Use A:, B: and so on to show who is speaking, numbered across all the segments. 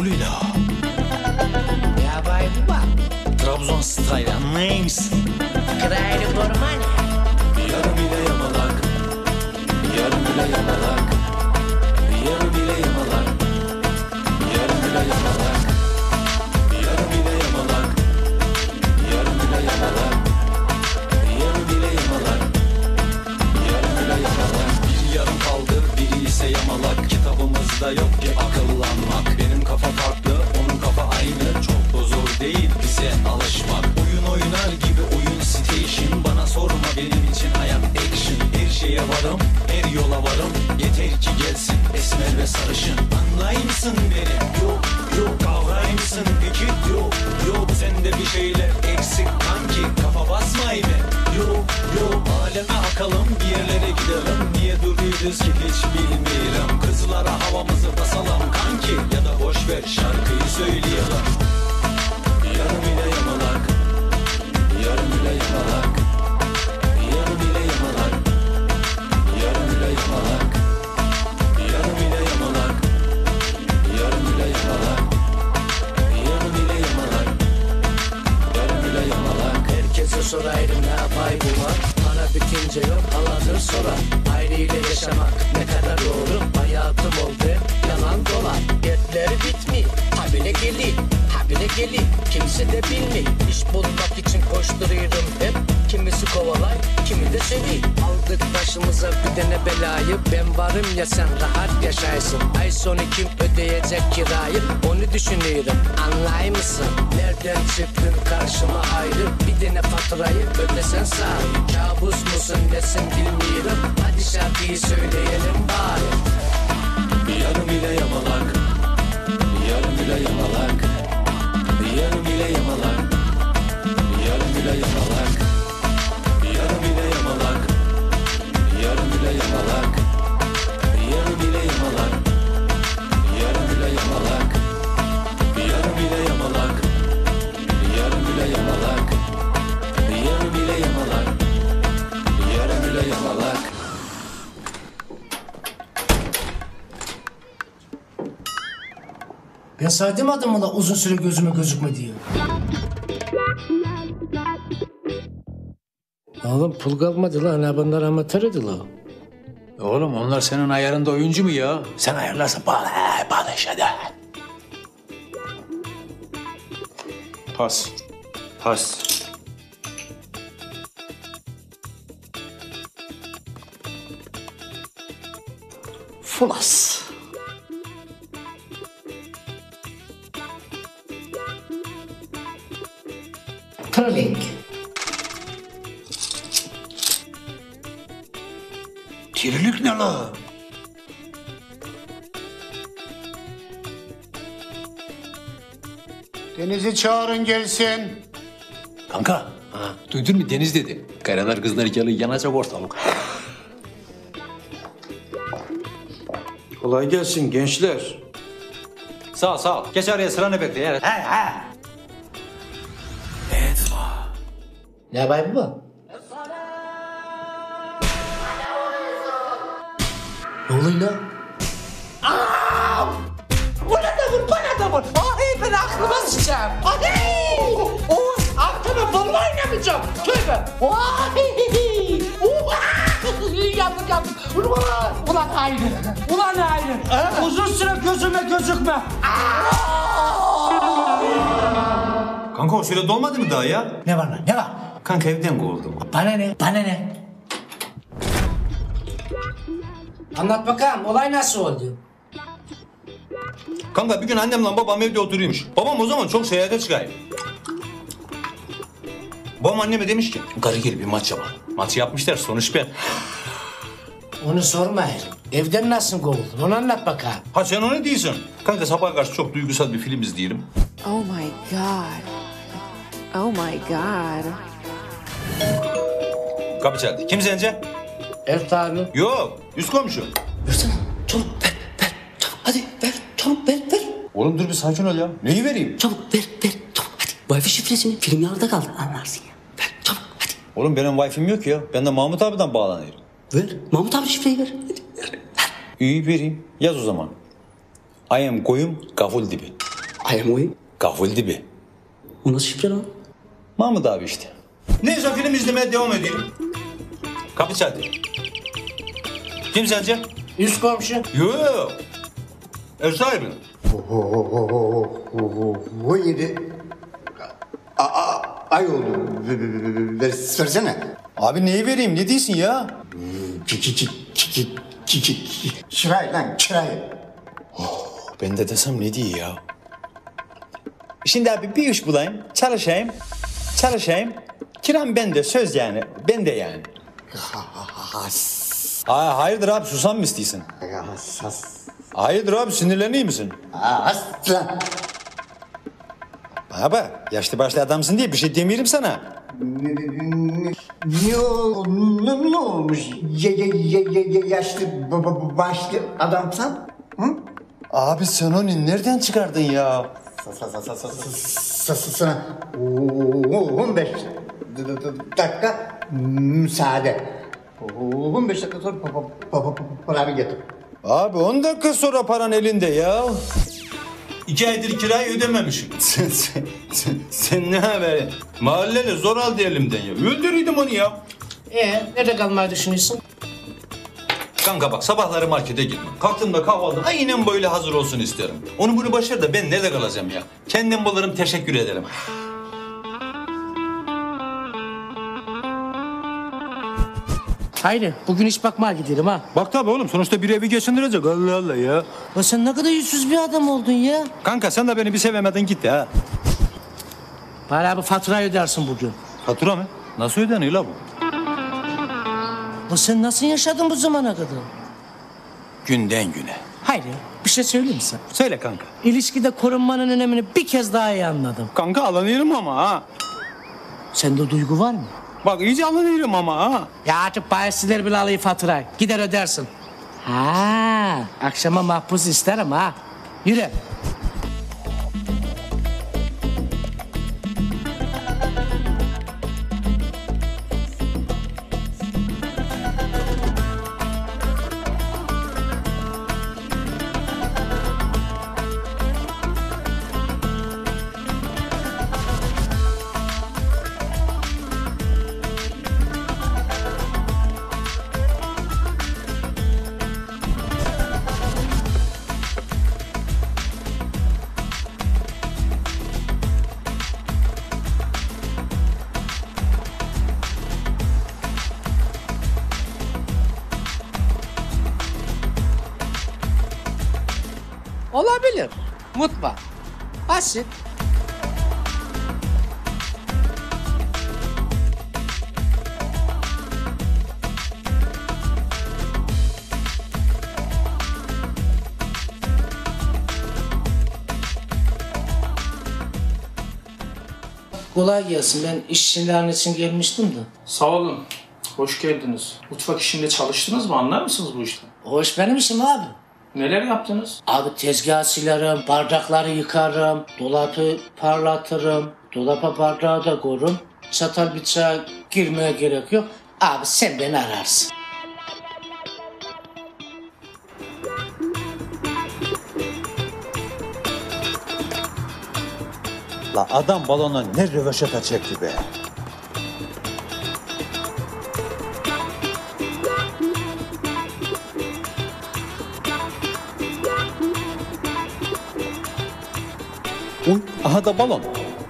A: oluyor la?
B: Ya bay baba.
A: Trabzon style anlayır mısın?
B: Kıraylı korman.
A: Yarım ile yamalak, yarım ile yamalak, yarım ile yamalak, yarım ile yamalak, yarım ile yamalak, yarım ile yamalak, yarım ile yamalak, yarım ile yamalak. Bir yarım kaldı, biri ise yamalak. Kitabımızda yok ki akıllanmak. Benim kafa farklı, onun kafa aynı. Çok da zor değil bize alışmak. Oyun oynar gibi oyun station. Bana sorma benim için hayat action. Her şeye varım, her yola varım. Yeter ki gelsin esmer ve sarışın. Anlay mısın beni? Yok yok kavray mısın peki? Yok yok sende bir şeyler eksik kanki. Kafa basmay be. Yok yok aleme akalım bir yerlere gidelim. Niye duruyoruz ki hiç bilmiyorum. Kızlara havamızı basalım kanki. Ya da boş ver şarkıyı söyleyelim. Yarım ile yamalak, yarım ile yamalak, yarım ile yamalak, yarım ile yamalak, yarım ile yamalak, yarım ile yamalak, yarım ile yamalak, yarım ile yamalak.
B: Herkese sorayım ne yapay bu var. Para bitince yok haladır sorar. Ayrıyla yaşamak ne kadar doğru. Hayatım oldu yalan dolan. Dertleri bitmiyor. Habire gelin. Habire gelin. Kimse de bilmiyor. İş bulmak için koşturuyorum hep. Kimisi kovalay, kimi de seviyor. Aldık başımıza bir tane belayı. Ben varım ya sen rahat yaşaysın. Ay sonu kim ödeyecek kirayı? Onu düşünüyorum. Anlay mısın? Nereden çıktın karşıma ayrı? Bir tane faturayı ödesen sahi. Kabus musun nesin bilmiyorum. Hadi şarkıyı söyleyelim bari.
A: Yarım ile yamalak, yarım ile yamalak, yarım ile yamalak, yarım ile yamalak, yarım ile yamalak, yarım ile yamalak, yarım ile yamalak, yarım ile yamalak, yarım ile yamalak, yarım ile yamalak, yarım ile yamalak, yarım ile yamalak.
C: Ben saydım adamı da uzun süre gözüme gözükme diyor. Oğlum pul kalmadı lan. Ha bunlar amatörüdü lan.
D: Oğlum onlar senin ayarında oyuncu mu ya? Sen ayarlarsın bağla işte de.
E: Pas. Pas.
D: Fulas.
C: Trolling.
D: Kirilik ne la?
F: Deniz'i çağırın gelsin.
D: Kanka, duydun mu Deniz dedi. Karalar kızlar yalı yanacak ortalık.
E: Kolay gelsin gençler.
G: Sağ ol. Geç araya sıranı bekle. Yani.
C: Ne yapay baba? Ne oluyor lan?
H: Bana da vur. Ay ben aklıma sıçacağım. Ay! Oğuz aklıma bomba oynamayacağım. Tövbe. Ay! Yandım. Ulan ayrı. Uzun süre gözüme gözükme.
E: Kanka o süre dolmadı mı daha ya?
C: Ne var lan? Ne var?
E: Kanka evden kovuldum.
C: Bana ne? Bana ne? Anlat bakalım. Olay nasıl oldu?
E: Kanka bir gün annemle babam evde oturuyormuş. Babam o zaman çok seyahate çıkıyor. Babam anneme demiş ki karı gel bir maç yapalım. Maç yapmışlar sonuç ben.
C: Onu sormayın. Evden nasıl kovuldun? Onu anlat bakalım.
E: Ha sen onu diyorsun. Kanka sabah karşı çok duygusal bir film izleyelim.
I: Oh my god. Oh my god.
E: Kapı çaldı. Kim sence?
C: Ev tarih.
E: Yok. Üst komşu.
H: Versene. Çabuk ver. Çabuk hadi ver. Çabuk ver.
E: Oğlum dur bir sakin ol ya. Neyi vereyim?
H: Çabuk ver. Çabuk hadi. Wi-Fi şifresini film yarıda kaldı anlarsın ya. Ver çabuk hadi.
E: Oğlum benim wifi'm yok ya. Ben de Mahmut abiden bağlanıyorum.
H: Ver. Mahmut abi şifreyi ver. Hadi ver.
E: İyi vereyim. Yaz o zaman. I am koyum gaful dibi.
J: Ayamoy.
E: Kahveli dibi.
J: O nasıl şifre lan?
E: Mahmut abi işte. Neyse film izlemeye devam edelim. Kapı çaldı. Kim sence?
C: Üst komşu.
E: Yok. Ev sahibi.
F: Bu yedi. Ay oldu. Versene.
E: Abi neyi vereyim? Ne diyorsun ya?
F: Kirayı lan kirayı.
E: Ben de desem ne diyor ya? Şimdi abi bir iş bulayım, çalışayım. Kiram bende, söz yani, bende yani. Hayırdır abi, susam mı istiyorsun? Hayırdır abi, sinirleniyor musun?
F: Aslan.
E: Bana bak, yaşlı başlı adamsın diye bir şey demiyorum sana.
F: Ne olmuş? Yaşlı başlı adamsan? Hı?
E: Abi sen onu nereden çıkardın ya?
F: Sana 15 dakika müsaade. 15 dakika sonra paramı getir.
E: Abi 10 dakika sonra paran elinde ya. 2 aydır kirayı ödememişim. Sen ne haber? Mahalleli zor aldı elimden ya. Öldürüydüm onu ya.
C: Nerede kalmayı düşünüyorsun?
E: Kanka bak sabahları markete gitme. Kalktığımda kahvaltı aynen böyle hazır olsun isterim. Onu bunu başar da ben nerede kalacağım ya? Kendim bulurum, teşekkür ederim.
C: Haydi bugün iş bakmaya gidelim ha.
D: Bak tabii oğlum sonuçta bir evi geçindirecek. Allah Allah ya.
C: Ya sen ne kadar yüzsüz bir adam oldun ya.
D: Kanka sen de beni bir sevemedin gitti ha.
C: Bana bu faturayı ödersin bugün.
D: Fatura mı? Nasıl ödeniyor la bu?
C: Ya sen nasıl yaşadın bu zamana kadar?
D: Günden güne.
C: Haydi bir şey söyleyeyim mi sana?
D: Söyle kanka.
C: İlişkide korunmanın önemini bir kez daha iyi anladım.
D: Kanka alanıyorum ama ha.
C: Sende duygu var mı?
D: Bak iyice alanıyorum ama ha.
C: Ya artık bayisiler bile alayım faturayı. Gider ödersin. Ha, akşama mahpus isterim ha. Yürü. Olabilir. Mutfak. Basit. Kolay gelsin. Ben iş ilanı için gelmiştim de.
K: Sağ olun. Hoş geldiniz. Mutfak işinde çalıştınız mı? Anlar mısınız bu işten?
C: Hoş benim işim abi.
K: Neler yaptınız?
C: Abi tezgah silerim, bardakları yıkarım, dolabı parlatırım, dolaba bardağı da korum. Çatal bıçağa girmeye gerek yok. Abi sen beni ararsın.
D: La adam balona ne röveşata çekti be. Uy, aha da balon.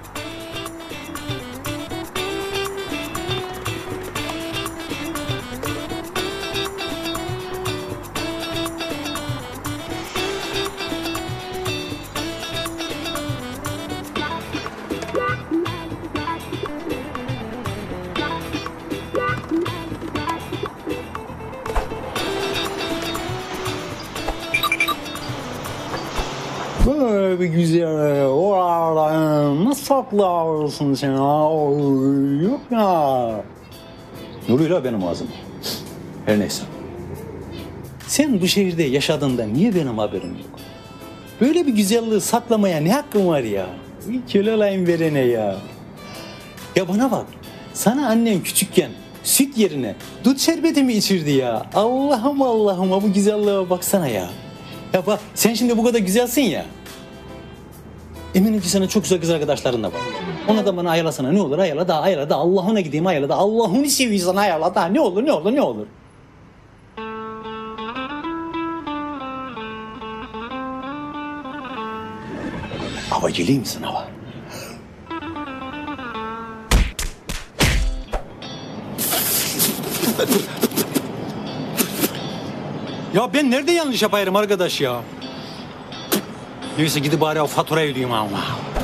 D: Böyle bir güzel oralarda nasıl saklarsın sen ha? Yok ya. Nuruyla benim ağzım. Her neyse. Sen bu şehirde yaşadığında niye benim haberim yok? Böyle bir güzelliği saklamaya ne hakkın var ya? Bir köle olayım verene ya. Ya bana bak. Sana annen küçükken süt yerine dut şerbeti mi içirdi ya? Allah'ım Allah'ım bu güzelliğe baksana ya. Ya bak sen şimdi bu kadar güzelsin ya. Eminim ki senin çok güzel kız arkadaşların da var. Ona da bana ayarlasana, ne olur ayarla da Allah'ına gideyim ayarla da Allah'ını seviyorsan ayarla da ne olur. Hava geleyim misin hava? Ya ben nerede yanlış yapayım arkadaş ya? Neyse gidip bari o faturayı ödeyeyim ama.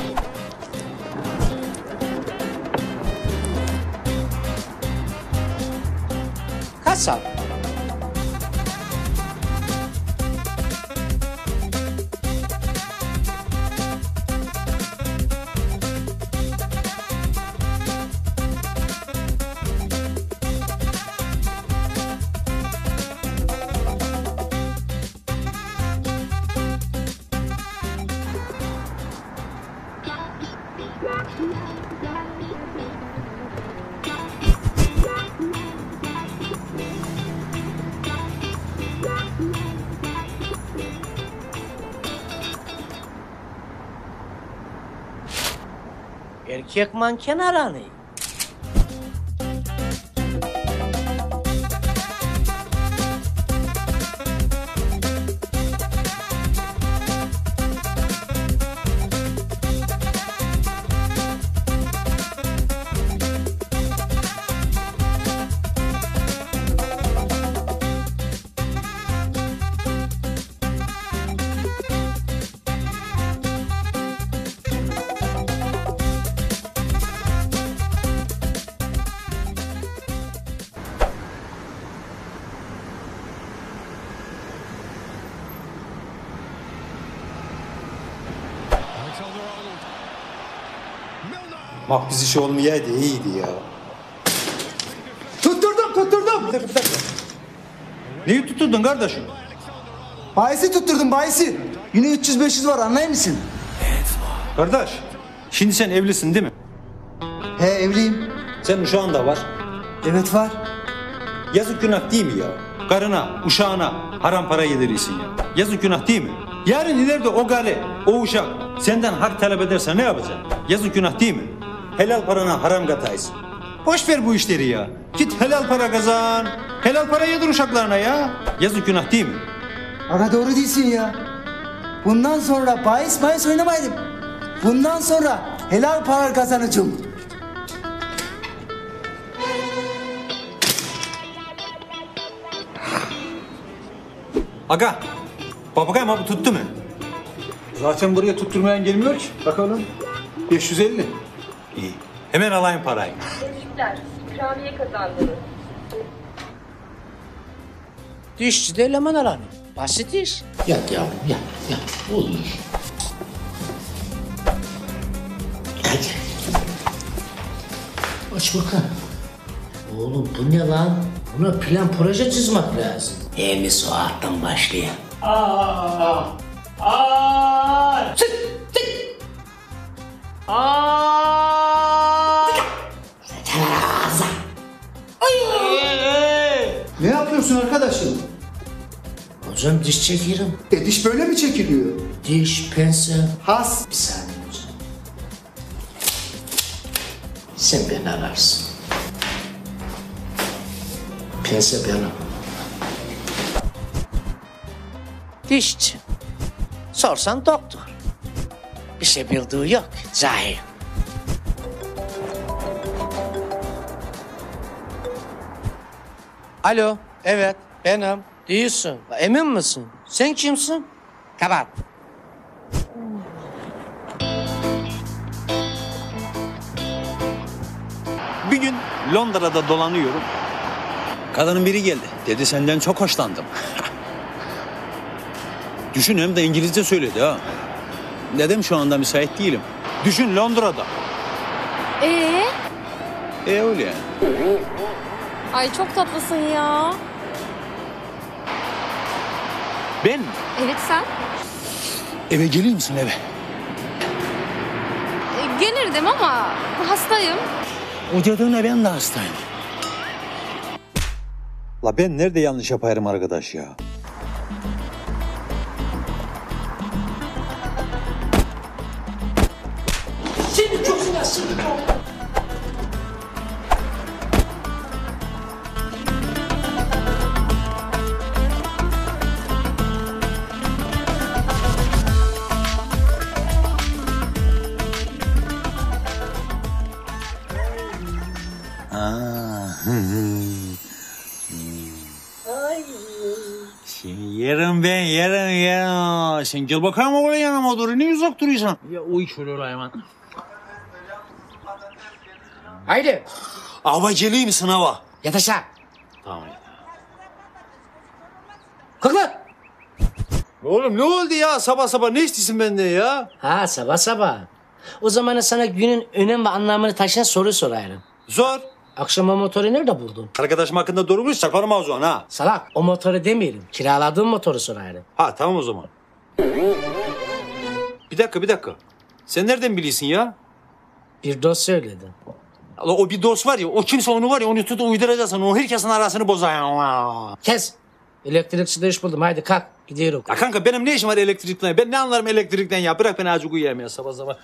C: Kasap. Erkek manken aranıyor.
E: Bak biz işi olmayaydı iyiydi ya.
F: Tutturdum.
E: Bir dakika. Neyi tutturdun kardeşim?
F: Bayisi tutturdum bayisi. Yine 300-500 var anlayır mısın?
E: Kardeş, şimdi sen evlisin değil mi?
F: He evliyim.
E: Senin uşağın da var.
F: Evet var.
E: Yazık günah değil mi ya? Karına, uşağına haram para yedirirsin ya. Yazık günah değil mi? Yarın ileride o karı, o uşak senden hak talep ederse ne yapacaksın? Yazık günah değil mi? Helal parana haram kataysın. Boş ver bu işleri ya. Git helal para kazan. Helal para yedir uşaklarına ya. Yazık günah değil mi?
F: Aga doğru değilsin ya. Bundan sonra bahis oynamaydım. Bundan sonra helal para kazanacağım.
E: Aga, papagay mı bu tuttu mu?
G: Zaten buraya tutturmayan gelmiyor ki. Bakalım. 550.
E: İyi. Hemen alayım parayı.
J: Tebrikler. İkramiye kazandınız.
C: Dişçide eleman aranıyor. Basit iş. Yat yavrum yat. Olur. Hadi. Aç bakalım. Oğlum bu ne lan? Buna plan proje çizmek lazım. Hemiz o alttan başlayan. Çık.
F: Ne yapıyorsun arkadaşım?
C: Hocam diş çekiyorum.
F: Diş böyle mi çekiliyor?
C: Diş, pense.
F: Has.
C: Bir saniye hocam. Sen beni ararsın. Pense benim. Dişçi. Sorsan doktor. Bir şey bildiği yok. Cahil. Alo. Evet. Benim. Değilsin. Emin misin? Sen kimsin? Kapat.
D: Bir gün Londra'da dolanıyorum. Kadının biri geldi. Dedi senden çok hoşlandım. Düşün hem de İngilizce söyledi ha. Dedim şu anda müsait değilim. Düşün Londra'da. Öyle yani.
L: Ay çok tatlısın ya.
D: Ben
L: Evet sen.
D: eve geliyor musun eve?
L: Gelirdim ama hastayım.
D: O dediğine ben de hastayım. La ben nerede yanlış yaparım arkadaş ya?
H: şaşıracağım.
E: Yerim ben, yerim ya. Sen gel bakayım oraya yanıma doğru. Ne uzak duruyorsun?
C: Ya uy şöyle hayvan. Haydi.
E: Ava geleyim misin hava?
C: Yat aşağı.
E: Tamam.
C: Kalk lan.
E: Oğlum ne oldu ya? Sabah sabah ne istiyorsun benden ya?
C: Ha sabah sabah. O zaman sana günün önem ve anlamını taşıyan soru sorarım.
E: Zor.
C: Akşam o motoru nerede buldun?
E: Arkadaşım hakkında doğru çakarım o zaman ha.
C: Salak o motoru demeyelim. Kiraladığın motoru sorarım.
E: Ha tamam o zaman. Bir dakika. Sen nereden biliyorsun ya?
C: Bir dost söyledi.
E: O bir dost var ya, o kimse onu var ya, onu tutup uyduracaksın. O herkesin arasını bozar ya.
C: Kes. Elektrikçide iş buldum. Haydi kalk. Gidiyorum.
E: Ya kanka benim ne işim var elektrikten? Ben ne anlarım elektrikten ya? Bırak beni azıcık uyuyayım ya sabah sabah.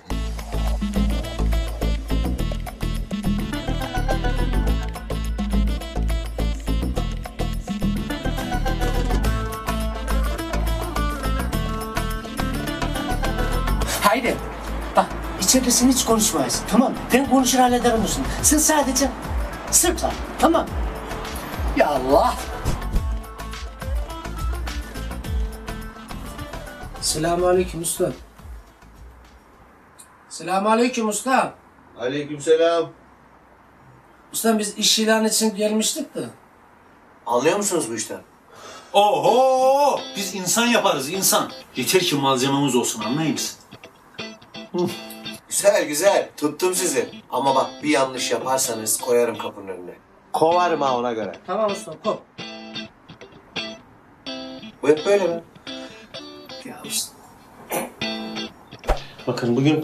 C: Haydi. Bak içeride sen hiç konuşmayasın. Tamam mı? Ben konuşur hallederim musun? Sen sadece sırtla. Tamam. Ya Allah. Selamünaleyküm usta. Selamünaleyküm usta.
M: Aleykümselam.
C: Usta biz iş ilanı için gelmiştik de.
M: Anlıyor musunuz bu işten?
E: Oho! Biz insan yaparız insan. Yeter ki malzememiz olsun anlayır mısın?
M: Güzel. Tuttum sizi. Ama bak bir yanlış yaparsanız koyarım kapının önüne. Kovarım ha ona göre.
C: Tamam usta kop.
M: Bu hep böyle mi?
C: Ya usta.
M: Bakın bugün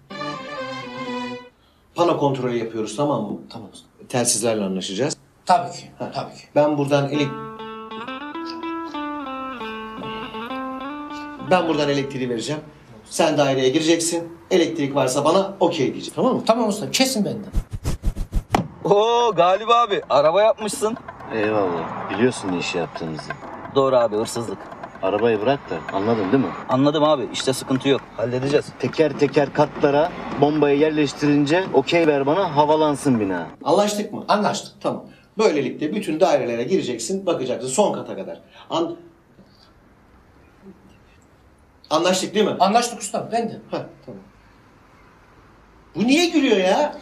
M: pano kontrolü yapıyoruz tamam mı?
C: Tamam usta.
M: Telsizlerle anlaşacağız.
C: Tabii ki. Tabii ki.
M: Ben buradan elektriği vereceğim. Sen daireye gireceksin. Elektrik varsa bana okey diyeceksin. Tamam mı?
C: Tamam usta. Kesin benden.
N: Oo Galip abi araba yapmışsın.
O: Eyvallah. Biliyorsun ne işi yaptığınızı.
N: Doğru abi hırsızlık.
O: Arabayı bırak da anladın değil mi?
N: Anladım abi işte sıkıntı yok. Halledeceğiz.
O: Teker teker katlara bombayı yerleştirince okey ver bana havalansın bina.
M: Anlaştık mı?
C: Anlaştık.
M: Tamam. Böylelikle bütün dairelere gireceksin, bakacaksın son kata kadar. Anlaştık değil mi?
C: Anlaştık usta. Ben de.
M: Ha, tamam. Bu niye gülüyor ya?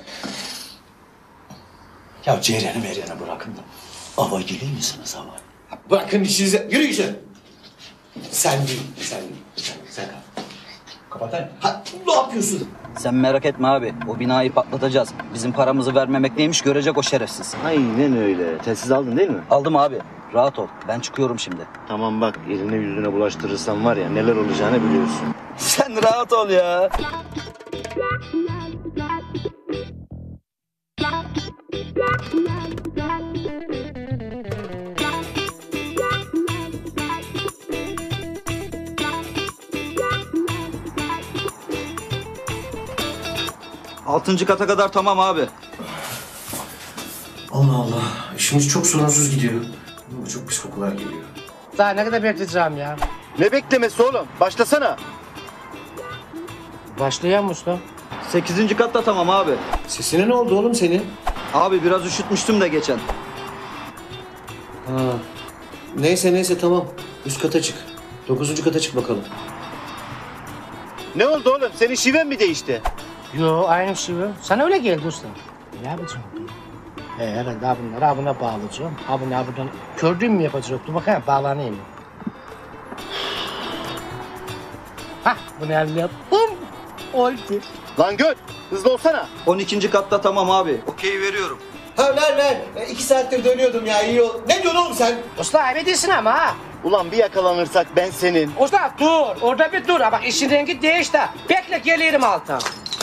D: Ya Ceren'i bırakın da. Ava geleyim misiniz hava?
M: Bırakın işinize. Yürüyün. Sen değil. Sen kal. Kapatayım. Ha, ne yapıyorsun?
N: Sen merak etme abi o binayı patlatacağız. Bizim paramızı vermemek neymiş görecek o şerefsiz.
O: Aynen öyle. Telsiz aldın değil mi?
N: Aldım abi rahat ol ben çıkıyorum şimdi.
O: Tamam bak eline yüzüne bulaştırırsan var ya neler olacağını biliyorsun.
N: Sen rahat ol ya. Altıncı kata kadar tamam abi.
M: Allah Allah. İşimiz çok sorunsuz gidiyor. Ama çok pis kokular geliyor.
C: Daha ne kadar bekleyeceğim ya?
O: Ne beklemesi oğlum? Başlasana.
C: Başlayalım usta.
N: 8. katta tamam abi.
M: Sesine ne oldu oğlum senin?
N: Abi biraz üşütmüştüm de geçen.
M: Ha. Neyse tamam. Üst kata çık. 9. kata çık bakalım.
O: Ne oldu oğlum? Senin şiven mi değişti?
C: Yo aynı şey bu. Sana öyle geldi usta. Ne yapacağım? Herhalde abuna bağlayacağım. Abuna buradan gördüğüm mü yapacak? Dur bakayım bağlanayım. Hah bunu elde yaptım. Oldu.
O: Lan göt! Hızlı olsana.
N: 12. katta tamam abi. Okey veriyorum.
M: Ha ver. 2 saattir dönüyordum ya iyi ol. Ne diyorsun oğlum sen?
C: Usta ayıp ediyorsun ama ha.
O: Ulan bir yakalanırsak ben senin.
C: Usta dur. Orada bir dur. Ha bak işin rengi değişti. Bekle gelirim alttan.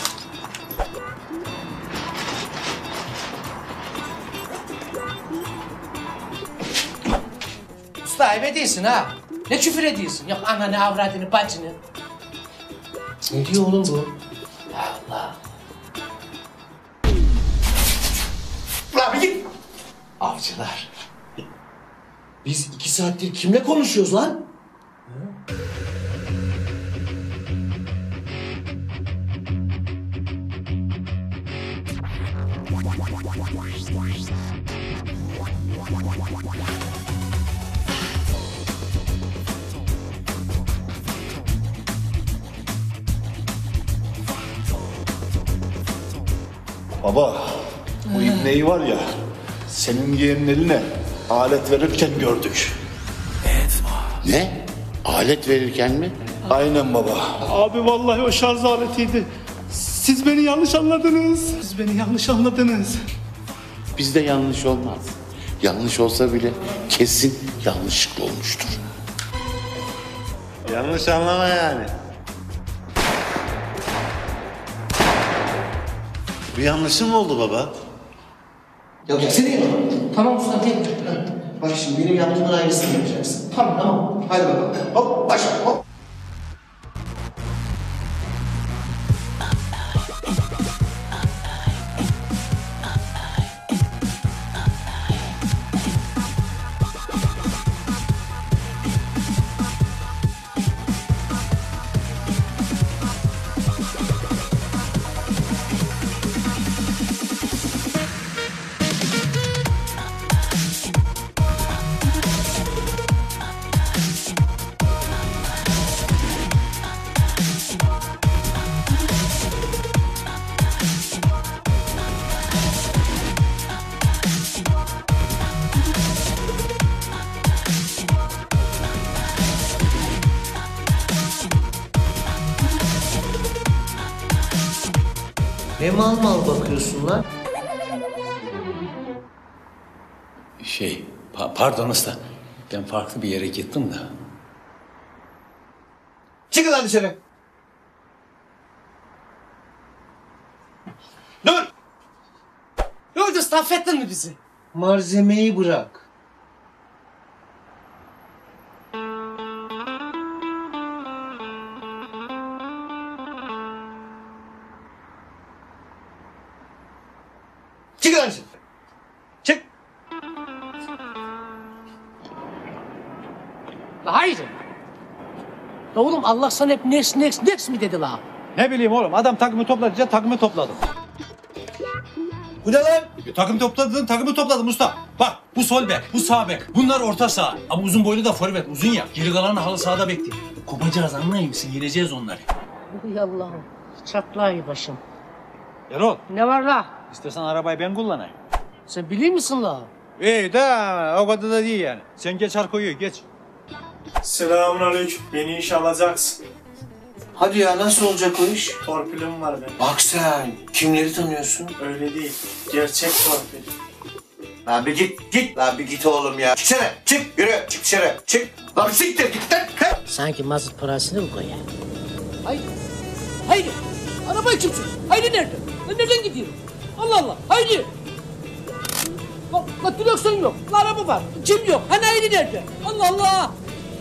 C: Usta ayıp ediyorsun ha. Ne küfür ediyorsun? Yok ananı avradını bacını. Ne diyor oğlum bu? Allah.
M: Avcılar. Biz 2 saattir kimle konuşuyoruz lan?
P: Baba, bu ibneyi var ya, senin yeğenin eline alet verirken gördük.
Q: Ne? Alet verirken mi?
P: Aynen baba.
R: Abi vallahi o şarj aletiydi. Siz beni yanlış anladınız. Siz beni yanlış anladınız.
Q: Bizde yanlış olmaz. Yanlış olsa bile kesin yanlışlıkla olmuştur.
P: Yanlış anlama yani. Bir yanlışın mı oldu baba?
F: Ya gelsene ya.
C: Tamam usta gel.
F: Bak şimdi benim yaptığımın aynısını yapacaksın.
C: Tamam.
F: Hadi bakalım. Hop başla hop.
B: Ne mal mal bakıyorsun lan?
E: Pardon usta. Ben farklı bir yere gittim de.
M: Çıkın lan dışarı. Dur!
C: Ne oldu usta, affettin mi bizi?
B: Malzemeyi bırak.
M: Çıkın lan dışarı. Çık.
C: Hayır. Ya oğlum Allah sana hep next mi dedi la?
E: Ne bileyim oğlum, adam takımı toplayınca takımı topladım.
M: Bu ne lan?
E: Takımı topladım usta. Bak bu sol bek, bu sağ bek. Bunlar orta saha. Ama uzun boylu da forvet, uzun ya. Geri kalanı halı sahada bekliyor. Kopacağız, anlayır mısın? Yeneceğiz onları.
C: Ey Allah'ım. Çatlayı başım.
E: Erol.
C: Ne var la?
E: İstersen arabayı ben kullanayım.
C: Sen biliyor musun la?
E: İyi de o kadar da değil yani. Sen geç arkaya geç.
R: Selamünaleyküm. Beni işe alacaksın.
B: Hadi ya nasıl olacak o iş?
R: Torpilim var benim.
B: Bak sen kimleri tanıyorsun?
R: Öyle değil. Gerçek torpil.
M: Lan bir git. Lan bir git oğlum ya. Çıksana. Çık. Yürü. Çık dışarı. Çık. Lan bir siktir git lan.
C: Sanki mazot parasını mı koyar? Haydi. Arabayı kimsin? Haydi nerede? Ben nereden gidiyorum? Allah Allah. Haydi. Bak direksiyon yok. Araba var. Kim yok? Hani haydi nerede? Allah Allah.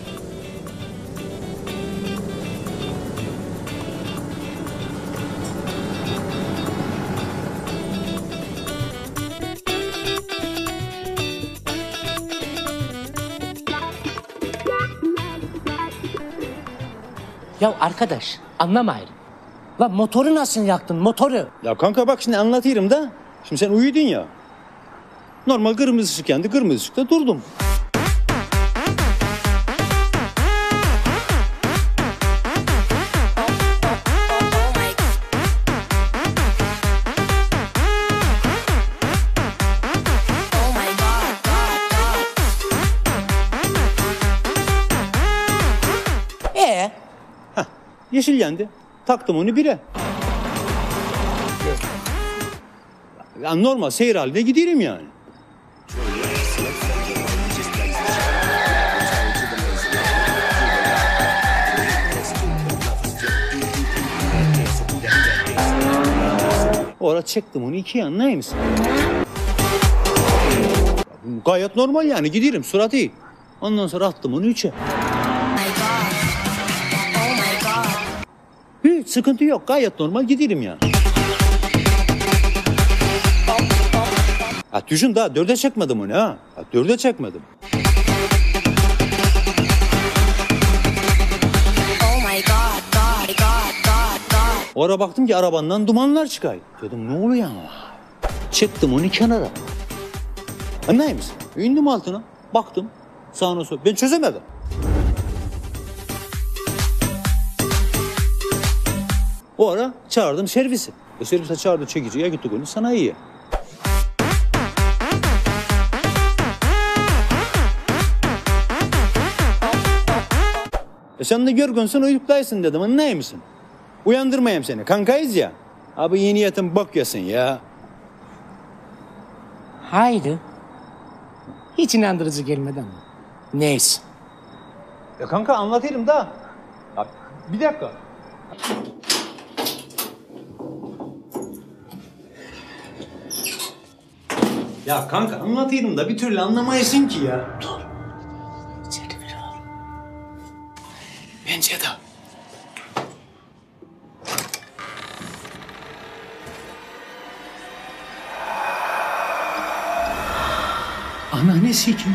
C: Ya arkadaş anlamayın. Lan motoru nasıl yaktın motoru?
E: Ya kanka bak şimdi anlatayım da. Şimdi sen uyudun ya. Normal kırmızı ışık yandı, kırmızı ışıkta durdum. Yeşil yandı. Taktım onu bire. Yani normal seyir halinde giderim yani. Orada çektim onu iki yanına mısın? Gayet normal yani giderim surat iyi. Ondan sonra attım onu üçe. Hiç sıkıntı yok. Gayet normal giderim yani. Ha düşün daha 4'e çekmedim onu ha. 4'e çekmedim. O ara baktım ki arabandan dumanlar çıkıyor. Dedim ne oluyor ama? Çektim onu kenara. Anlayır mısın? İndim altına. Baktım. Sağına sola. Ben çözemedim. O ara çağırdım servisi. Servise çağırdı çekiciye gittik onu sanayiye. Sen de görgünsün uyuklaysın dedim. Anlayır mısın? Uyandırmayayım seni. Kankayız ya. Abi yeni yatın bak yasın ya.
C: Haydi. Hiç inandırıcı gelmedi ama. Neyse.
E: Ya kanka anlatayım da. Abi, bir dakika. Ya kanka anlatayım da bir türlü anlamayasın ki ya.
C: Dur. İçeri bir al. Bence de. Ananı sikim.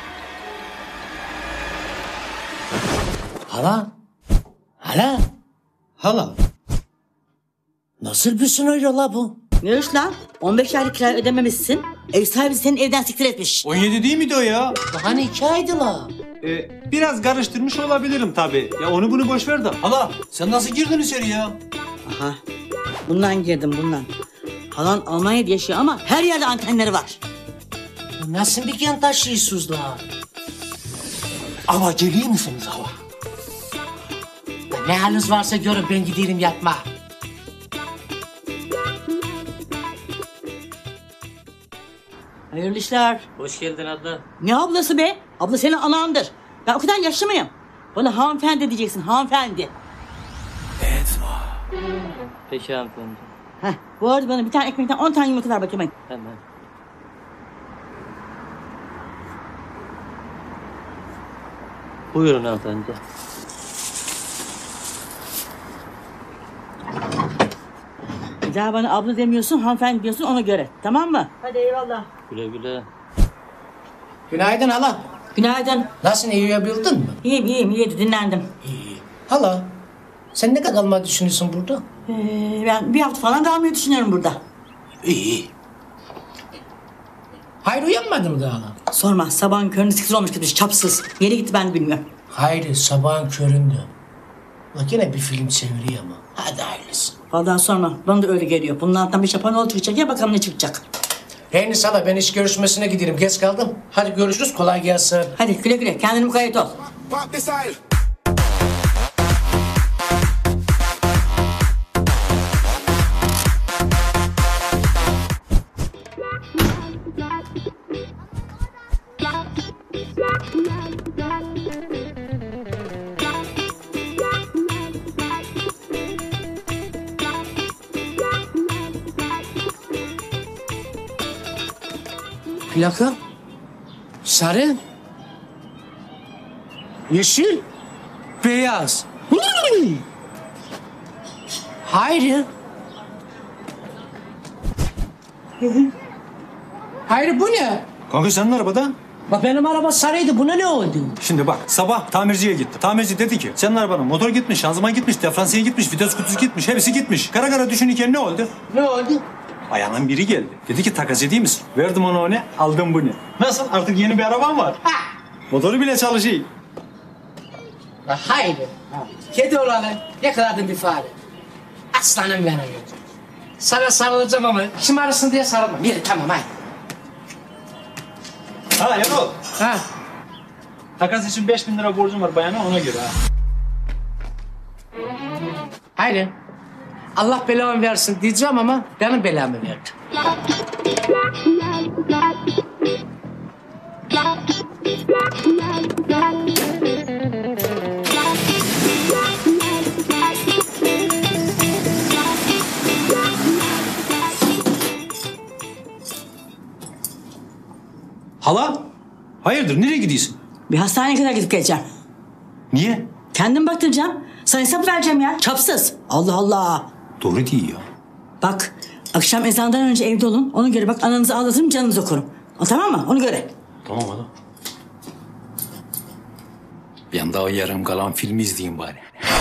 C: Hala? Hala?
E: Hala?
C: Nasıl bir senaryo la bu?
S: Ne iş lan? 15 aylık kira ödememişsin. Ev sahibi seni evden siktir etmiş.
E: 17 değil miydi o ya?
C: Hani 2 aydı la.
E: Biraz karıştırmış olabilirim tabii. Ya onu bunu boş ver de. Hala sen nasıl girdin içeri ya?
S: Aha. Bundan girdim bundan. Halan Almanya'da yaşıyor ama her yerde antenleri var.
C: Nasıl bir gen taşıyorsunuz la? Ava geliyor musunuz ava? Ne haliniz varsa görün ben giderim yatma.
S: Hayırlı işler.
C: Hoş geldin abla.
S: Ne ablası be? Abla senin anandır. Ben o kadar yaşlı mıyım? Bana hanımefendi diyeceksin, hanımefendi.
C: Peki hanımefendi.
S: Heh, bu arada bana bir tane ekmekten 10 tane yumurta ver bakayım.
C: Hemen. Buyurun hanımefendi.
S: Bir daha bana abla demiyorsun, hanımefendi diyorsun ona göre. Tamam mı? Hadi eyvallah.
C: Güle güle. Günaydın hala.
S: Günaydın.
C: Nasılsın, iyi uyuyabildin mi?
S: İyiydi, dinlendim.
C: İyi. Hala, sen ne kadar kalmayı düşünüyorsun burada?
S: Ben bir hafta falan kalmayı düşünüyorum burada.
C: İyi. Hayır uyanmadın mı daha hala?
S: Sorma, sabahın köründe 8 olmuş gitmiş, çapsız. Yeri gitti ben de bilmiyorum.
C: Hayır, sabahın köründe. Bak yine bir film çeviriyor ama. Hadi hayırlısı.
S: Vallahi sorma, bana da öyle geliyor. Bunun altından bir şapanol çıkacak ya, bakalım ne çıkacak.
C: Hey hala, ben iş görüşmesine giderim, geç kaldım. Hadi görüşürüz, kolay gelsin.
S: Hadi güle güle, kendine mukayyet ol.
C: Plaka, sarı, yeşil, beyaz. Hayır. Hayır bu ne?
E: Kanka senin arabada.
C: Bak benim araba sarıydı, buna ne oldu?
E: Şimdi bak sabah tamirciye gittim. Tamirci dedi ki senin arabanın motor gitmiş, şanzıman gitmiş, diferansiyel gitmiş, vites kutusu gitmiş, hepsi gitmiş. Kara kara düşünürken ne oldu?
C: Ne oldu?
E: Ayağının biri geldi. Dedi ki takas edeyim misin? Verdim ona onu, aldım bunu. Nasıl? Artık yeni bir araban var.
C: Ha.
E: Motoru bile çalışıyor.
C: Haydi. Kedi olanı yakaladın bir fare. Aslanım benim. Sana sarılacağım ama şımarırsın diye sarılmam. Yürü tamam haydi.
E: Ha Erol.
C: Ha.
E: Takas için 5.000 lira borcum var bayana ona göre ha.
C: Haydi. Allah belamı versin diyeceğim ama benim belamı verdi.
E: Hala? Hayırdır nereye gidiyorsun?
S: Bir hastaneye kadar gidip geleceğim.
E: Niye?
S: Kendim baktıracağım. Sana hesap vereceğim ya. Çapsız. Allah Allah.
E: Doğru değil ya.
S: Bak Akşam ezandan önce evde olun. Ona göre bak ananızı ağlatırım canınızı okurum. Tamam mı? Onu göre.
D: Tamam adam. Bir anda o yarım kalan filmi izleyeyim bari.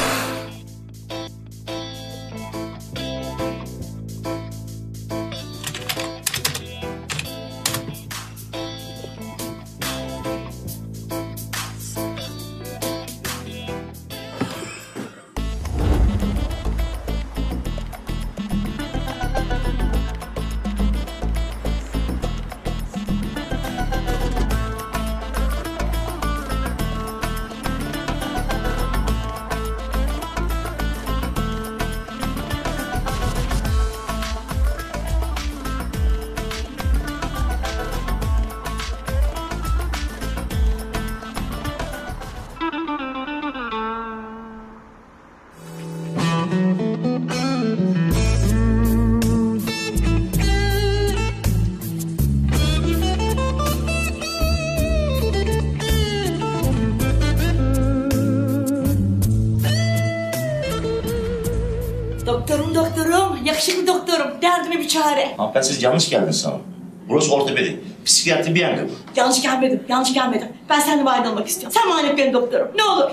S: Doktorum, yakışıklı doktorum. Derdime bir çare.
T: Hanımefendi siz yanlış geldiniz sanırım. Burası ortopedi. Psikiyatri bir yangın.
S: Yanlış gelmedim. Ben seninle muayene olmak istiyorum. Sen muayene et benim doktorum, ne olur.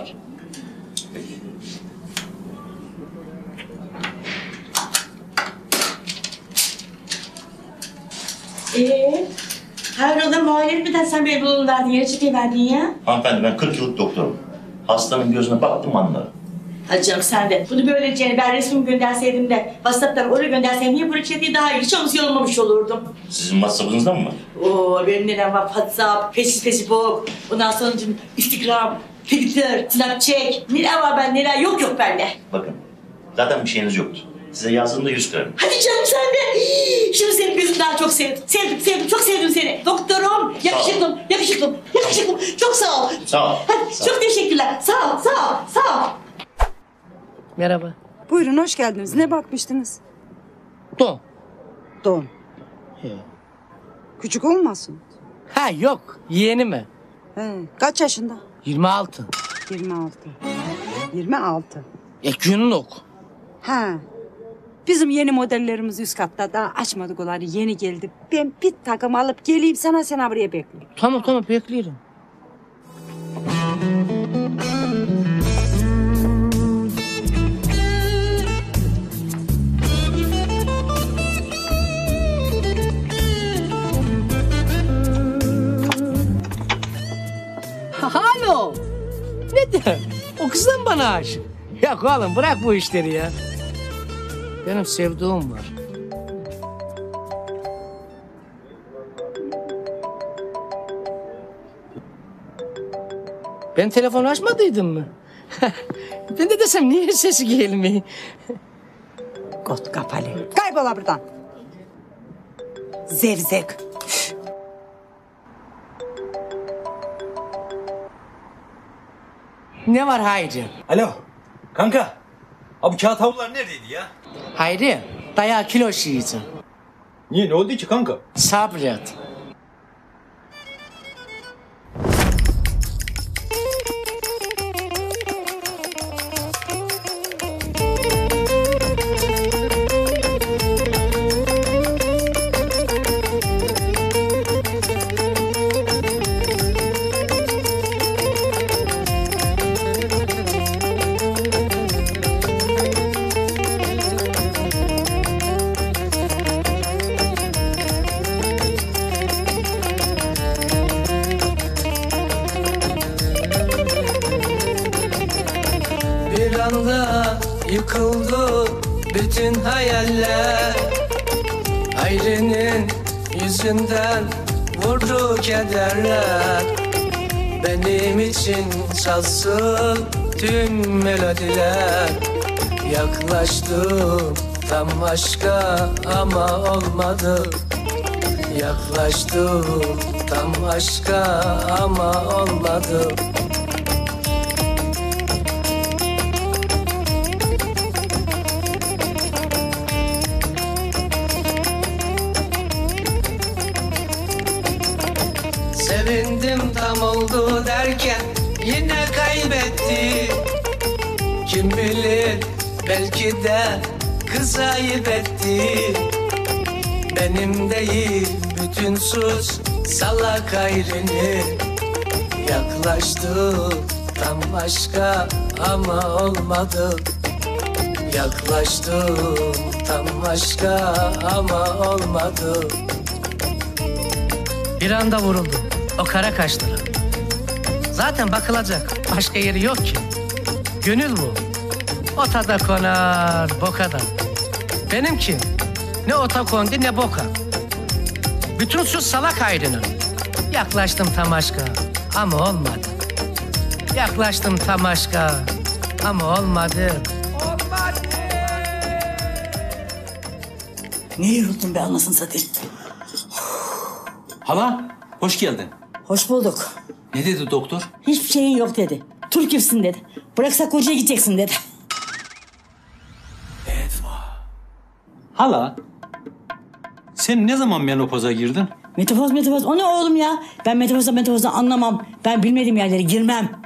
S: Hayrola muayene etmeden sen beni bulunu verdin, yere çekiyi verdin ya.
T: Hanımefendi ben 40 yıllık doktorum. Hastanın gözüne baktım anlarım.
S: Hadi canım sen de. Bunu böylece ben resmimi gönderseydim de WhatsApp'tan oraya gönderseydim niye buraya çektiği daha iyi. Hiç onu yorulmamış olurdum.
T: Sizin WhatsApp'ınızda mı var?
S: Oo benim neler var? WhatsApp, Facebook, ondan sonra Instagram, Twitter, Snapchat. Neler var ben neler yok bende.
T: Bakın zaten bir şeyiniz yoktu. Size yazdığımda 100 gram.
S: Hadi canım sen de. Şimdi senin gözüm daha çok sevdim. Çok sevdim seni. Doktorum, yakışıklım. Çok sağ ol.
T: Sağ ol.
S: Hadi çok teşekkürler. Sağ ol.
C: Merhaba.
U: Buyurun hoş geldiniz. Ne bakmıştınız?
C: Don.
U: Don. Küçük olmasın?
C: Ha yok. Yeğeni mi?
U: Kaç yaşında?
C: 26.
U: 26.
C: Günün ok.
U: Bizim yeni modellerimiz üst katta. Daha açmadık onları. Yeni geldi. Ben bir takım alıp geleyim sana, sen buraya bekle.
C: Tamam bekliyorum. Alo. Ne de? O kız da mı bana aşık? Yok oğlum bırak bu işleri ya. Benim sevduğum var. Ben telefon açmadıydım mı? Ben de desem niye sesi gelmiyor?
U: Kot kapalı. Kaybola buradan. Zevzek.
C: Ne var Hayri?
E: Alo kanka. Abi kağıt havlular neredeydi ya?
C: Hayri dayağı kilo yiyeceğim.
E: Niye ne oldu ki kanka?
C: Sabret.
B: Bir anda yıkıldı bütün hayaller. Hayri'nin yüzünden vurdu kederler. Benim için çalsın tüm melodiler. Yaklaştım tam aşka ama olmadı. Yaklaştım tam aşka ama olmadı. Sevindim tam oldu derken yine kaybetti. Kim bilir belki de kız ayıp etti. benim değil, bütün suç salak ayrını. Yaklaştık tam başka ama olmadı. Yaklaştım tam başka ama olmadı. Bir anda vuruldum o kara kaşlara. Zaten bakılacak başka yeri yok ki. Gönül bu. Ota da konar, boka da. Benimki ne ota kondu ne boka. Bütün suç salak ayrının. Yaklaştım tam aşka ama olmadı. Yaklaştım tam aşka ama olmadı.
S: Ne yoruldun be anasını satayım.
E: Hala, hoş geldin.
S: Hoş bulduk.
E: Ne dedi doktor?
S: Hiçbir şeyin yok dedi. Türk'ümsün dedi. Bıraksak kocaya gideceksin dedi.
E: Hala, sen ne zaman menopoza girdin?
S: Metopoz o ne oğlum ya? Ben metopozdan anlamam. Ben bilmediğim yerlere girmem.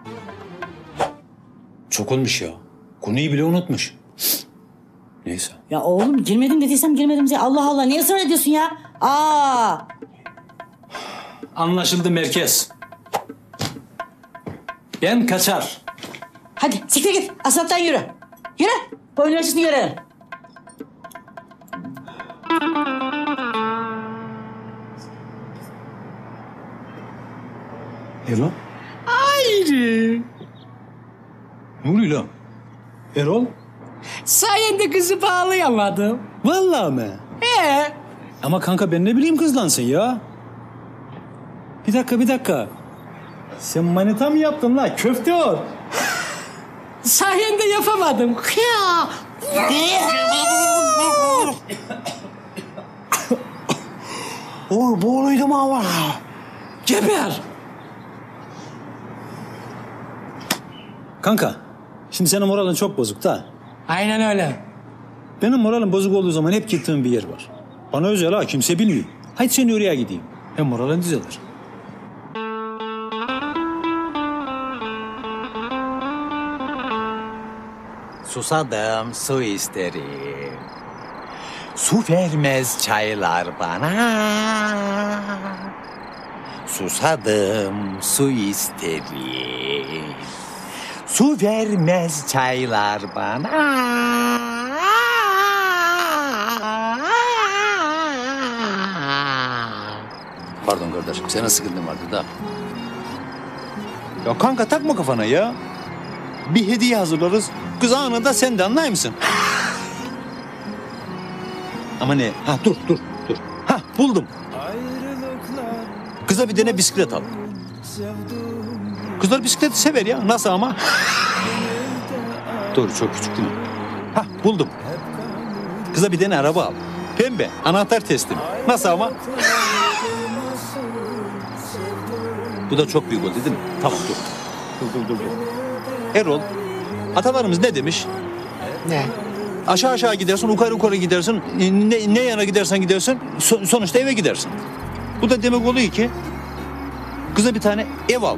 E: Çok olmuş ya. Konuyu bile unutmuş. Neyse.
S: Ya oğlum girmedim dediysem girmedim diye. Allah Allah niye ısrar ediyorsun ya? Aa!
E: Anlaşıldı merkez. Ben kaçar.
S: Hadi siktir git. Asfalttan yürü. Yürü. Boyun ölçüsünü görelim.
E: Erol?
C: Ayrı.
E: Ne oluyor lan? Erol?
C: Sayende kızı bağlayamadım.
E: Vallahi mi? Ama kanka ben ne bileyim kızlansın ya. Bir dakika. Sen manita mı yaptın la? Köfte ol.
C: Sayende yapamadım. Ya.
E: Oy boğuluydum ama.
C: Geber.
E: Kanka, şimdi senin moralin çok bozuk da.
C: Aynen öyle.
E: Benim moralim bozuk olduğu zaman hep gittiğim bir yer var. Bana özel ha, kimse bilmiyor. Hadi seni oraya gideyim. Hem moralin düzelir.
A: Susadım, su isterim. Su vermez çaylar bana. Susadım, su isterim. Su vermez çaylar bana.
D: Pardon kardeşim, senin sıkıntın vardı da.
E: Ya kanka takma kafana ya. Bir hediye hazırlarız. Kız anında sen de anlar mısın? Ama ne? Ha dur. Ha buldum. Kıza bir tane bisiklet al. Kızlar bisikleti sever ya. Nasıl ama? Doğru, çok küçük değil mi? Ha buldum. Kıza bir tane araba al. Pembe, anahtar teslim. Nasıl ama? Bu da çok büyük oldu değil mi? Tamam dur. Dur. Erol, atalarımız ne demiş?
C: Ne?
E: Aşağı gidersin, yukarı gidersin. Ne yana gidersen gidersin, sonuçta eve gidersin. Bu da demek oluyor ki kıza bir tane ev al.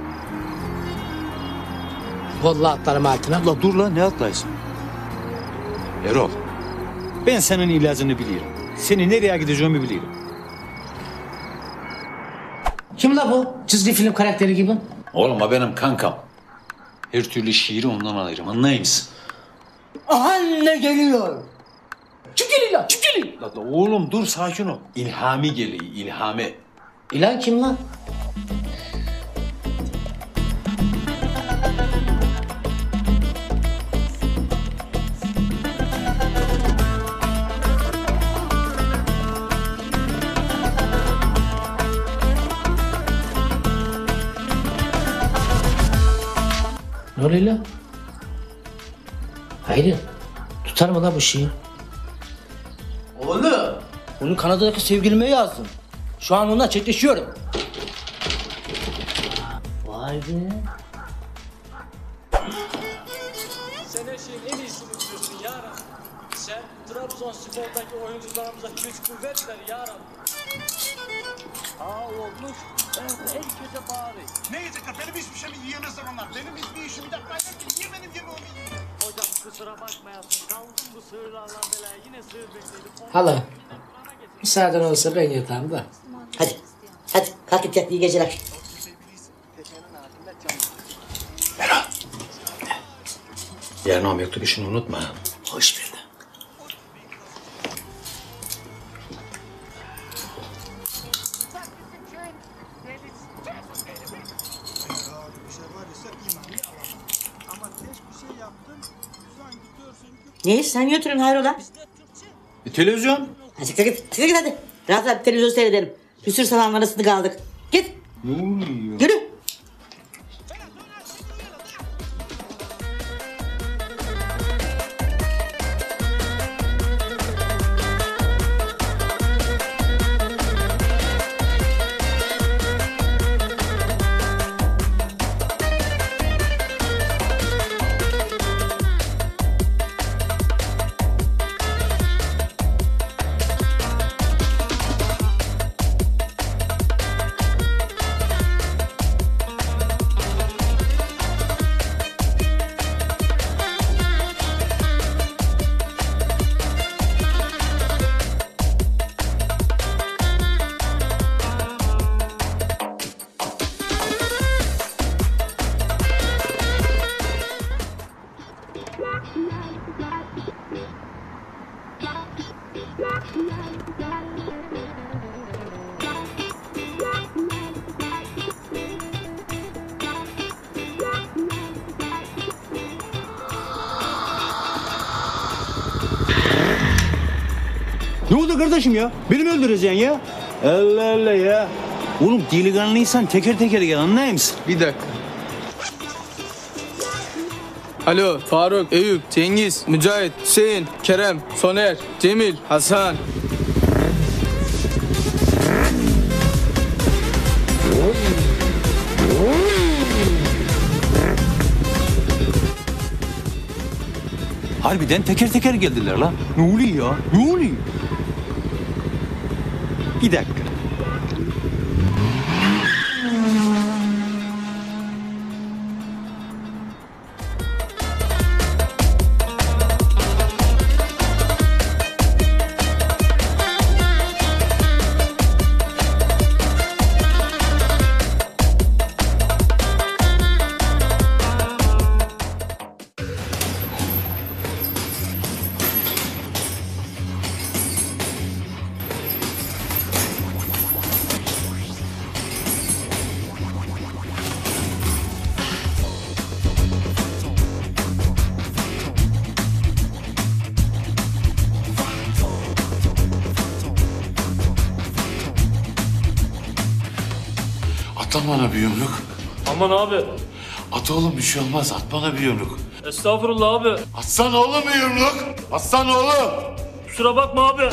C: Vallahi atlarım altına.
E: La dur la, ne atlaysın? Erol, ben senin ilacını biliyorum. Seni nereye gideceğimi biliyorum.
C: Kim la bu? Çizgi film karakteri gibi.
E: Oğlum o benim kankam. Her türlü şiiri ondan alırım, anlayır mısın?
C: Aha ne geliyor? Kim geliyor?
E: La oğlum dur, sakin ol. İlhami geliyor, ilhami.
C: İlan kim lan? Ne oluyor lan? Hayır. Tutar mı lan bu şeyi?
F: Oğlum, bunu Kanada'daki sevgilime yazdım. Şu an onunla çekleşiyorum.
C: Vay be.
V: Sen her şeyin en iyisini biliyorsun ya Rabbi. Sen Trabzonspor'daki oyuncularımıza güç kuvvet ver ya Rabbi. Olmuş. Herkese bağırıyor.
W: Ne yiyecekler? Benim hiçbir şeyimi yiyemezler onlar. Benim hiçbir işimi yapmayacak ki. Niye benim yemeğimi yiyor?
V: Hocam kusura bakmayasın. Kaldım bu sığırlarla belaya. Yine sığır bekledim.
C: Hala. Müsaaden olsa ben yatağım da.
S: Hadi. Hadi kalk git yat, iyi geceler.
E: Yarın o mektup işini unutma.
C: Hoş bir de.
S: Ne? Sen niye oturuyorsun hayrola?
E: Televizyon.
S: Hadi çık git. Çık git hadi. Rahat rahat televizyon seyredelim. Bir sürü salan arasında kaldık. Git.
E: Ne oluyor?
S: Yürü.
E: Ne oldu kardeşim ya? Beni mi öldüreceksin ya? Allah Allah ya. Oğlum delikanlıysan teker teker gel, anlayır mısın?
G: Bir dakika. Alo, Faruk, Eyüp, Cengiz, Mücahit, Hüseyin, Kerem, Soner, Cemil, Hasan.
E: Harbiden teker teker geldiler lan. Ne oluyor ya? Ne oluyor? Bir dakika.
Q: At bana bir yumruk.
V: Aman abi.
Q: At oğlum, bir şey olmaz. At bana bir yumruk.
V: Estağfurullah abi.
Q: Atsana oğlum bir yumruk. Atsana oğlum.
V: Kusura bakma abi.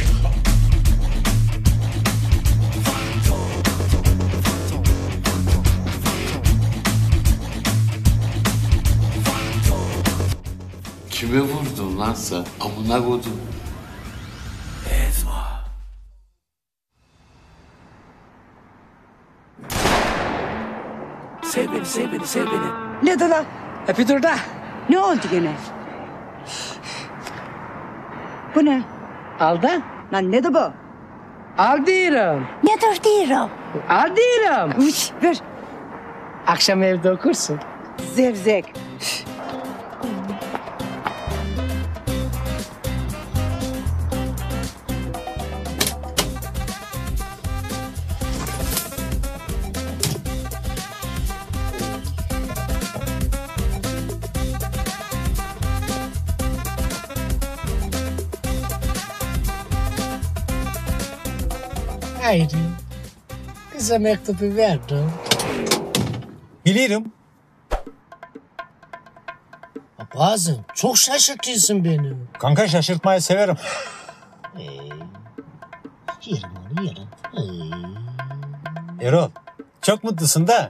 Q: Kime vurdun lan sen? Amına koydum.
H: Sev beni, sev beni, sev beni.
U: Ne de lan?
H: Bir dur da.
U: Ne oldu gene? Bu ne?
H: Al da.
U: Lan ne de bu?
H: Al diyorum.
U: Nedir diyorum?
H: Al diyorum.
U: Uç, ver.
H: Akşam evde okursun.
U: Zevzek.
C: Haydi. Bize mektubu verdin.
E: Bilirim.
C: Bazen çok şaşırtıyorsun beni.
E: Kanka şaşırtmayı severim.
C: Yerim onu yerim.
E: Erol, çok mutlusun da.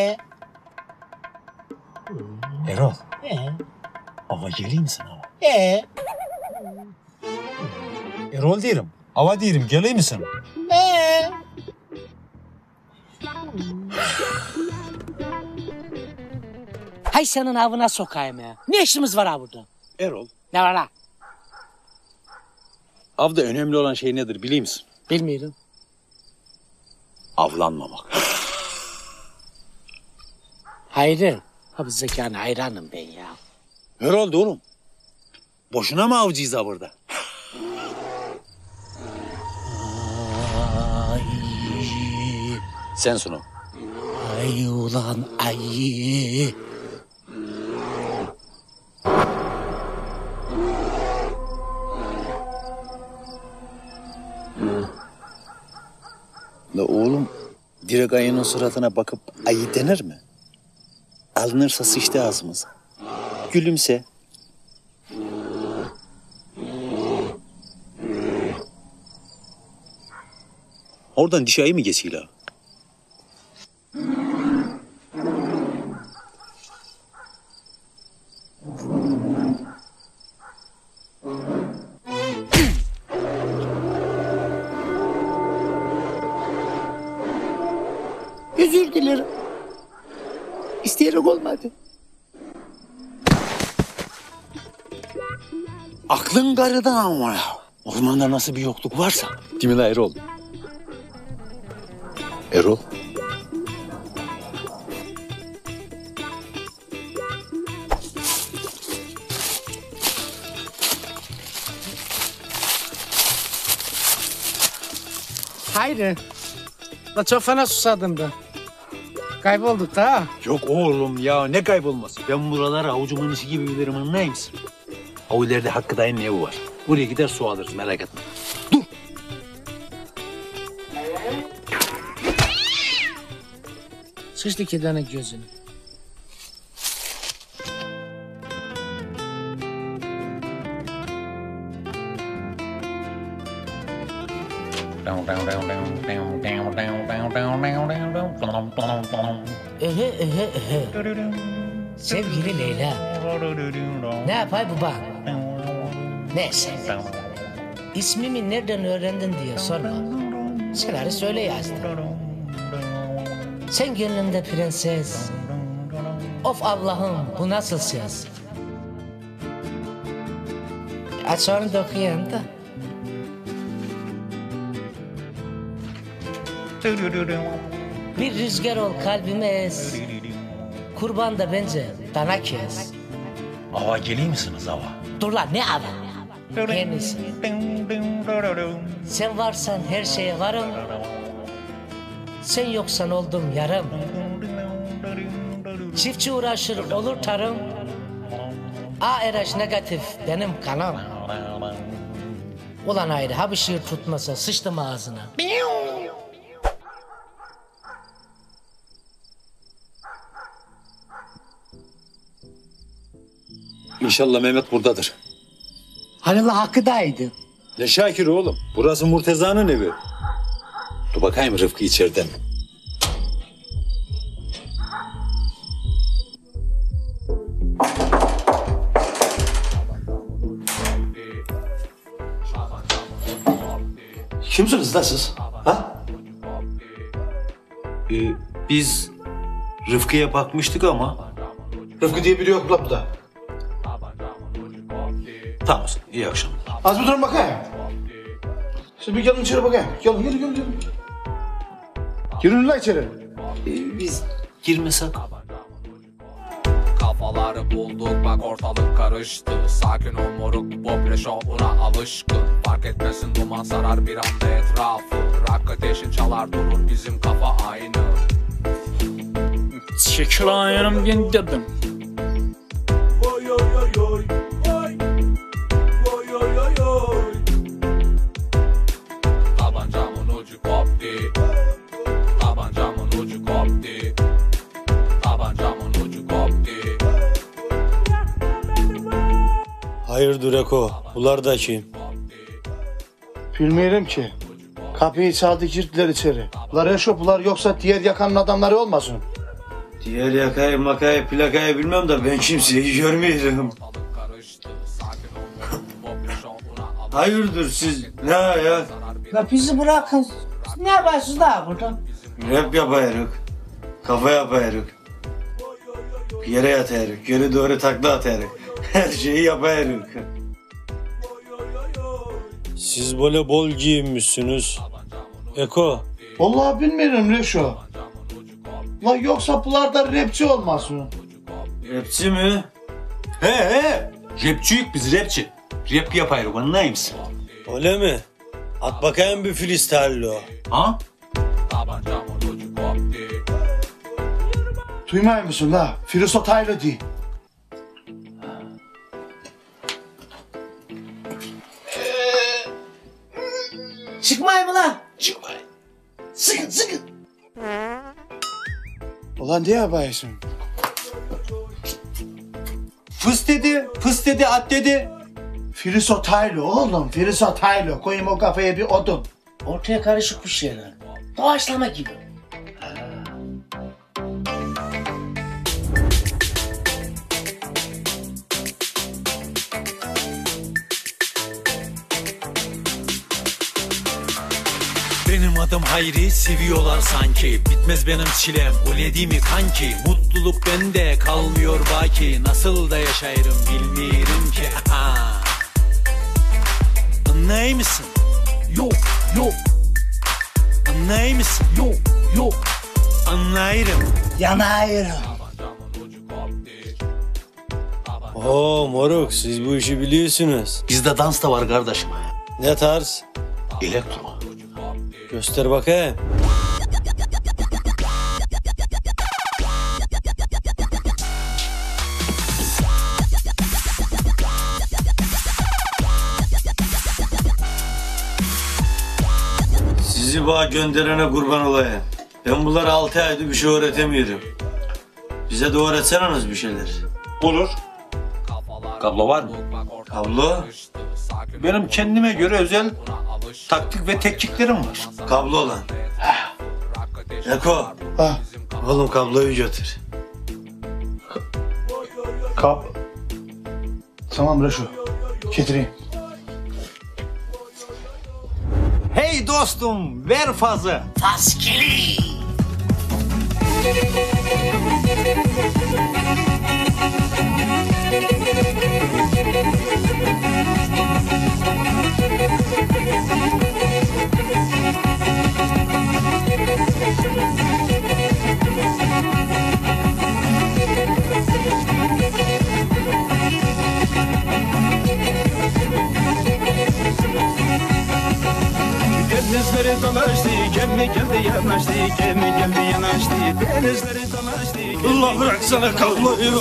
E: Erol, hava geleyim mi sana? Erol diyorum. Hava diyorum, geleyim misin?
H: Hay senin avına sokayım ya. Ne işimiz var ha burada?
E: Erol.
H: Ne var ha?
E: Avda önemli olan şey nedir biliyor musun?
C: Bilmiyorum.
E: Avlanmamak.
C: Hayır. Abi zekâne hayranım ben ya.
E: Herhalde oğlum. Boşuna mı avcıyız ha burada?
C: Ay.
E: Sensin o.
C: Ay ulan ay.
E: La oğlum, direkt ayının suratına bakıp ayı denir mi? Alınırsa sıçtı ağzımıza. Gülümse. Oradan dişi ayı mı geçiyor la?
H: Özür dilerim. İsteyerek olmadı.
E: Aklın karıdan ama ya. Ormanda nasıl bir yokluk varsa. Değil mi la Erol? Erol?
C: Hayır. La çok fena susadım ben. Kaybolduk da ha.
E: Yok oğlum ya ne kaybolması. Ben buraları avucumun içi gibi bilirim anlayır mısın? O ileride Hakkı dayının evi var. Oraya gider su alırız merak etme.
C: Sıçtı iki tane gözünü. Sevgili Leyla. Ne yapay baba? Neyse. İsmimi nereden öğrendin diye sorma. Senaryo söyle yazdım. Sen gönlümde prenses. Of Allah'ım bu nasıl ses? Aç onu da okuyayım da. Bir rüzgar ol kalbime es. Kurban da bence dana kes.
E: Ava geliyor musunuz ava?
C: Dur lan ne ava? Kendisi. Sen varsan her şeye varım. Sen yoksan oldum yarım. Çiftçi uğraşır olur tarım. ARH negatif benim kanım. Ulan ayrı ha bir şiir tutmasa sıçtım ağzına.
E: İnşallah Mehmet buradadır.
C: Hani la Hakkı'daydı.
E: Ne Şakir oğlum? Burası Murteza'nın evi. Dur bakayım Rıfkı içeriden.
M: Kimsiniz lan siz? Ha?
E: Biz Rıfkı'ya bakmıştık ama.
M: Rıfkı diye biri yok lan burada.
E: Tamam, iyi akşamlar.
M: Az bir durun bakayım. Siz bir gelin içeri bakayım. Gelin, yürü. Girin lan içeri.
E: Biz girmesek.
I: Kafaları bulduk bak ortalık karıştı. Sakin ol moruk popüle şovuna alışkın. Fark etmesin duman sarar bir anda etrafı. Rock ateşin çalar durur bizim kafa aynı.
J: Çekil ayağım gendirdim.
I: Oy oy oy oy. Oy oy oy oy. Tabancamın ucu koptu. Tabancamın ucu koptu. Tabancamın ucu koptu.
M: Hayırdır Eko? Bunlar da kim? Bilmiyorum ki. Kapıyı çaldı girdiler içeri. Bunlar eşoplar yoksa diğer yakanın adamları olmasın?
E: Diğer yakayı makayı plakayı bilmem de ben kimseyi görmüyorum. Hayırdır siz? Ne ya?
C: La bizi bırakın. Ne yaparsınız daha burada?
E: Rap yapayırık. Kafa yapayırık. Bir yere yatayırık. Yere doğru takla atayırık. Her şeyi yapayırık.
K: Siz böyle bol giyinmişsiniz. Eko.
P: Vallahi bilmiyorum Reşo. La yoksa bunlar rapçi olmaz mı?
E: Rapçi mi? He. Rapçiyik biz rapçi. Rap yapayım anlayır
K: Öyle mi? At bakayım bir freestyle o.
E: Ha?
P: Duymay mısın la? Firuso Taylo değil.
H: Çıkmay mı lan?
P: Çıkmay.
H: Sıkın.
P: Ulan ne yapıyorsun?
E: Fıs dedi, at dedi.
P: Firuso Taylo oğlum, Firuso Taylo. Koyayım o kafaya bir odun.
H: Ortaya karışık bir şeyler. Doğaçlama gibi.
A: Benim adım Hayri, seviyorlar sanki. Bitmez benim çilem, öyle değil mi kanki? Mutluluk bende kalmıyor baki. Nasıl da yaşayırım bilmiyorum ki. Anlay mısın? Yok. Anlay mısın? Yok. Anlayırım.
H: Yanayırım.
K: Oo moruk, siz bu işi biliyorsunuz.
Q: Bizde dans da var kardeşim.
K: Ne tarz?
Q: Elektro.
K: Göster bakayım. Sizi bana gönderene kurban olayım. Ben bunlara 6 aydır bir şey öğretemiyorum. Bize de öğretseniz bir şeyler.
E: Olur. Kablo var mı?
K: Kablo?
E: Benim kendime göre özel taktik ve tekniklerim var.
K: Kablo olan. Eko.
P: Ha.
K: Oğlum kabloyu götür.
P: Tamam Reşo. Getireyim.
E: Hey dostum, ver fazı.
H: Faskeli.
R: Denizleri dolaştı, gemi geldi yanaştı, gemi geldi yanaştı, denizleri dolaştı.
K: Allah bıraksana kabloyu.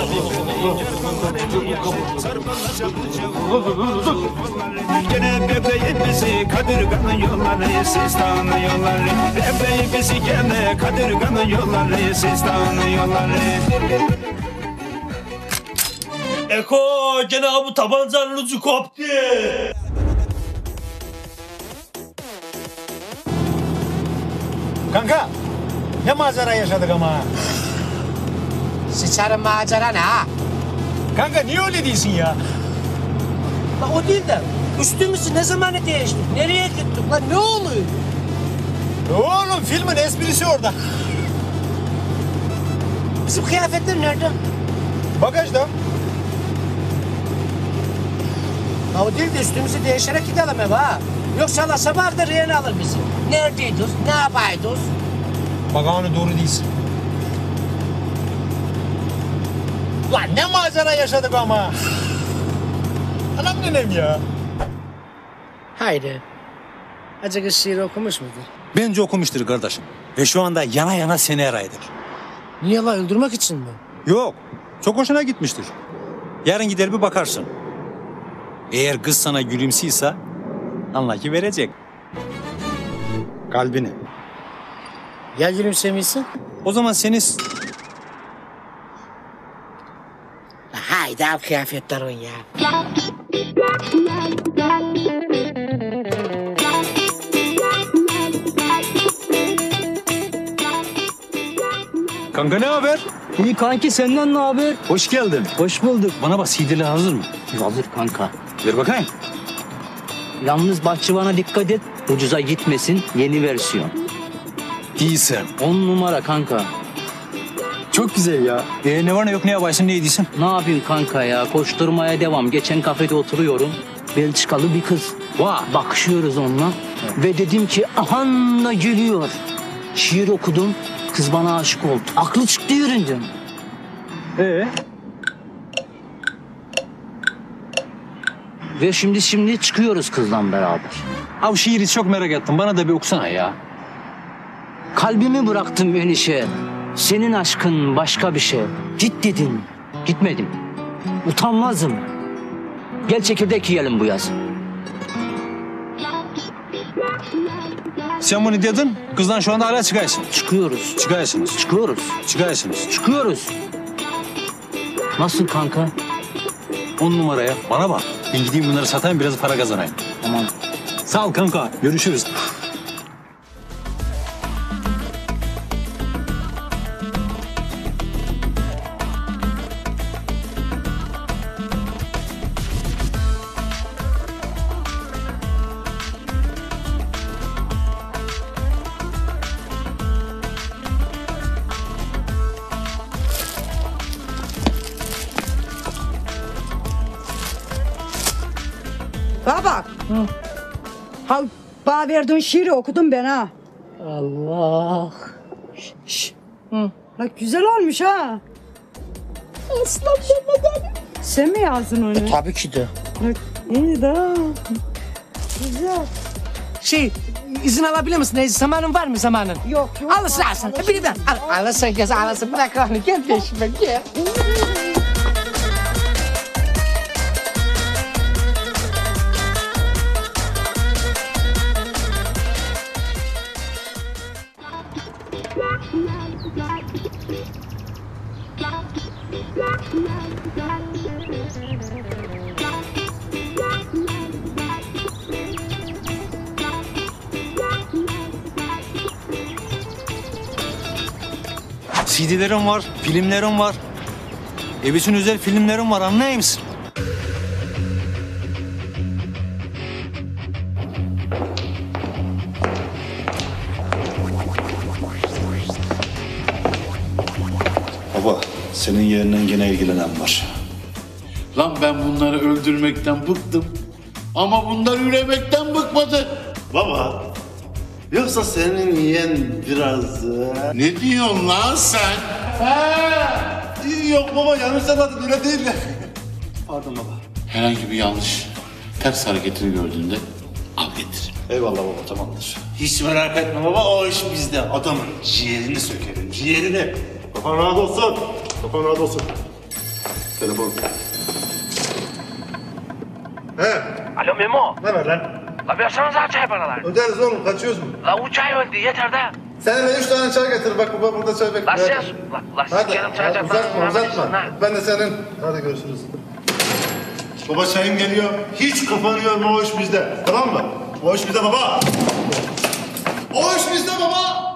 R: Gene bekleyin bizi Kadırgan'ın yolları, Sistan'ın yolları. Bekleyin bizi gene Kadırgan'ın yolları, Sistan'ın yolları.
K: Eko gene bu tabancanın ucu koptu.
M: Kanka ne macera yaşadık ama.
H: Sıçarım macera ne ha?
M: Kanka niye öyle değilsin ya?
H: Lan o değil de üstümüzü ne zamanı değiştik? Nereye gittik lan? Ne oluyor?
M: Oğlum filmin esprisi orada.
H: Bizim kıyafetler nerede?
M: Bagajda.
H: Ya o değil de üstümüzü değişerek gidelim eve ha. Yoksa la sabah da reyini alır bizi. Neredeydiniz? Ne yapaydınız?
M: Bak onu doğru değilsin. Lan ne macera yaşadık ama. Anam nenem ya.
H: Haydi. Acık şiir okumuş mudur?
E: Bence okumuştur kardeşim. Ve şu anda yana yana seni araydır.
H: Niye la öldürmek için mi?
E: Yok. Çok hoşuna gitmiştir. Yarın gider bir bakarsın. Eğer kız sana gülümsüyse anla ki verecek. Kalbini.
H: Ya gülümsemiyorsun?
E: O zaman seni...
H: Haydi al kıyafetlerin ya.
E: Kanka ne haber?
L: İyi kanki senden ne haber?
E: Hoş geldin.
L: Hoş bulduk.
E: Bana bak CD'ler hazır mı?
L: Hazır kanka.
E: Ver bakayım.
L: Yalnız bahçıvana dikkat et. Ucuza gitmesin yeni versiyon.
E: Değilsin.
L: 10 numara kanka.
E: Çok güzel ya. Ne var ne yok ne yaparsın ne ediyorsun?
L: Ne yapayım kanka ya? Koşturmaya devam. Geçen kafede oturuyorum. Belçikalı bir kız. Bakışıyoruz onunla. Ve dedim ki ahanla geliyor. Şiir okudum. Kız bana aşık oldu. Aklı çıktı yerinden. Ve şimdi çıkıyoruz kızla beraber.
E: Abi şiiri çok merak ettim. Bana da bir okusana ya.
L: Kalbimi bıraktım enişe. Senin aşkın başka bir şey. Git dedin. Gitmedim. Utanmazım. Gel çekirdek yiyelim bu yaz.
E: Sen bunu dedin. Kızdan şu anda hala çıkarsın.
L: Çıkıyoruz.
E: Çıkarsınız.
L: Çıkıyoruz.
E: Çıkarsınız.
L: Çıkıyoruz. Nasıl kanka?
E: 10 numaraya. Bana bak. Ben gideyim bunları satayım biraz para kazanayım.
L: Tamam.
E: Sağ ol kanka. Görüşürüz.
U: Bana bak. Ha, bana verdiğin şiiri okudum ben ha.
C: Allah.
U: La güzel olmuş ha.
C: Aslan Mehmet Ali.
U: Sen mi yazdın onu?
C: Tabii ki de.
U: İyi de. Güzel.
H: İzin alabilir misin? Zamanın var mı zamanın?
U: Yok.
H: Alırsın. Birden. Alırsın kız alırsın. Bırak onu. Gel peşime gel.
E: CD'lerim var, filmlerim var. Ev için özel filmlerim var, anlayır mısın?
P: Baba, senin yerinden gene ilgilenen var.
Q: Lan ben bunları öldürmekten bıktım. Ama bunlar üremekten bıkmadı.
P: Baba, yoksa senin yeğen biraz...
Q: Ne diyorsun lan sen?
P: Yok baba, yanlış anladın, öyle değil de. Pardon baba.
Q: Herhangi bir yanlış, ters hareketini gördüğünde al getir.
P: Eyvallah baba, tamamdır.
N: Hiç merak etme baba, o iş bizde. Adamın ciğerini sökerim, ciğerini.
P: Kafan rahat olsun. Kafan rahat olsun. Telefon. He.
O: Alo Memo.
P: Ne var lan?
O: La versenize çay bana lan.
P: Öderiz oğlum, kaçıyoruz mu?
O: La o çay öldü yeter de.
P: Sen de 3 tane çay getir, bak baba burada çay bekliyor.
O: La ses. La sikerim çay
P: Uzatma. Ben de senin. Hadi görüşürüz. Baba çayım geliyor. Hiç kafanı yorma, o iş bizde. Tamam mı? O iş bizde baba. O iş bizde baba.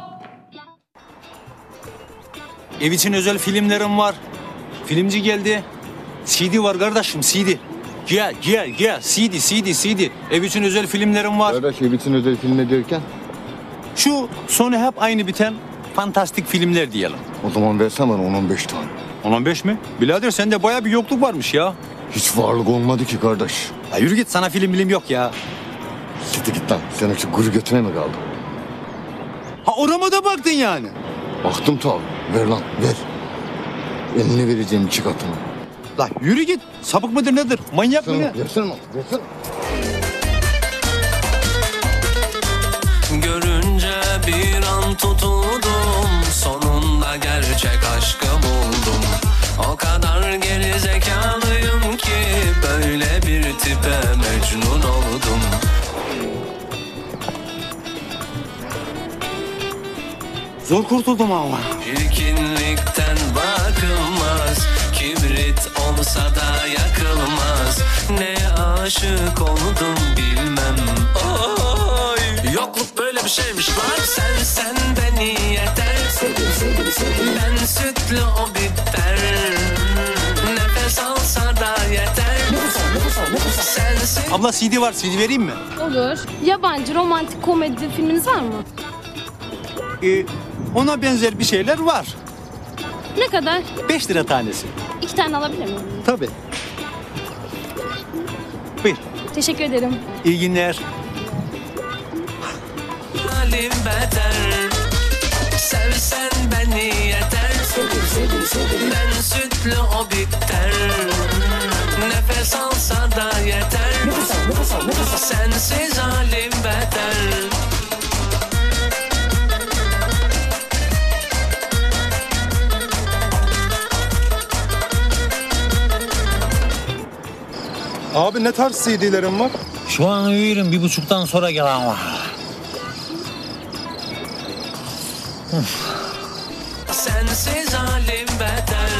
E: Ev için özel filmlerim var. Filmci geldi. CD var kardeşim, CD. Gel. CD. Ev için özel filmlerim var.
T: Kardeş, ev için özel film ne derken?
E: Şu sonu hep aynı biten fantastik filmler diyelim.
T: O zaman versen bana 10-15 tane.
E: 10-15 mi? Birader sende bayağı bir yokluk varmış ya.
T: Hiç varlık olmadı ki kardeş.
E: Ya yürü git, sana film bilim yok ya.
T: Git git lan. Sen şu guru götüne mi kaldın?
E: Ha orama da baktın yani.
T: Baktım tabii. Ver lan ver. Eline vereceğim 2 katını.
E: La yürü git. Sapık mıdır nedir? Manyak mı ne?
T: Versene lan. Versene.
X: Görünce bir an tutuldum. Sonunda gerçek aşkı buldum. O kadar gerizekalıyım ki böyle bir tipe mecnun oldum.
E: Zor kurtuldum ama.
X: İlkinlikten bakılmaz. Kibrit olsa da yakılmaz. Neye aşık oldum bilmem. Oy. Yokluk böyle bir şeymiş lan. Sen beni yeter. Ben sütlü o bitter. Nefes alsa da yeter. Sensin.
E: Abla CD var, CD vereyim mi?
Y: Olur. Yabancı romantik komedi filminiz var mı?
E: Ona benzer bir şeyler var.
Y: Ne kadar?
E: 5 lira tanesi.
Y: 2 tane alabilir miyim?
E: Tabii. Buyur.
Y: Teşekkür ederim.
A: İyi günler.
X: Halim beter, sevsen beni yeter. Ben sütlü o bitter, nefes alsa da yeter. Sensiz halim beter.
P: Abi ne tarz CD'lerin var?
A: Şu an uyuyorum, 1.30'dan sonra gelen var.
X: Sensiz halim beter.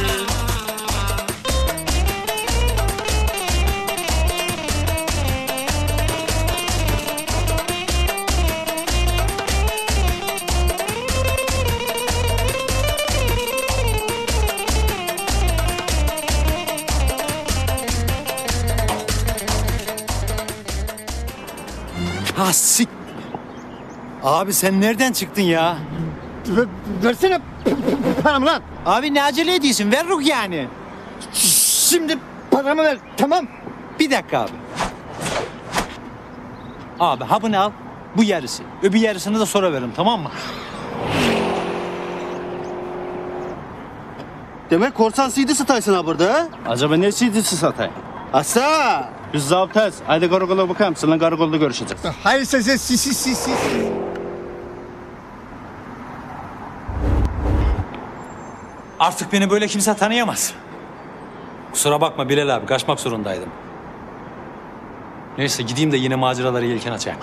A: Ha sik. Abi sen nereden çıktın ya?
M: Versene paramı lan.
A: Abi ne acele ediyorsun? Ver ruh yani.
M: Şimdi paramı ver, tamam.
A: Bir dakika abi. Abi hapını al. Bu yarısı. Öbür yarısını da sonra veririm, tamam mı?
M: Demek korsan CD sataysın ha burada ha?
E: Acaba ne CD'si satayım?
M: Asa!
E: Biz zaptayız. Haydi karakola bakalım. Seninle karakolda görüşeceğiz.
M: Hayır siz.
A: Artık beni böyle kimse tanıyamaz. Kusura bakma Bilal abi, kaçmak zorundaydım. Neyse gideyim de yine maceraları yelken açayım.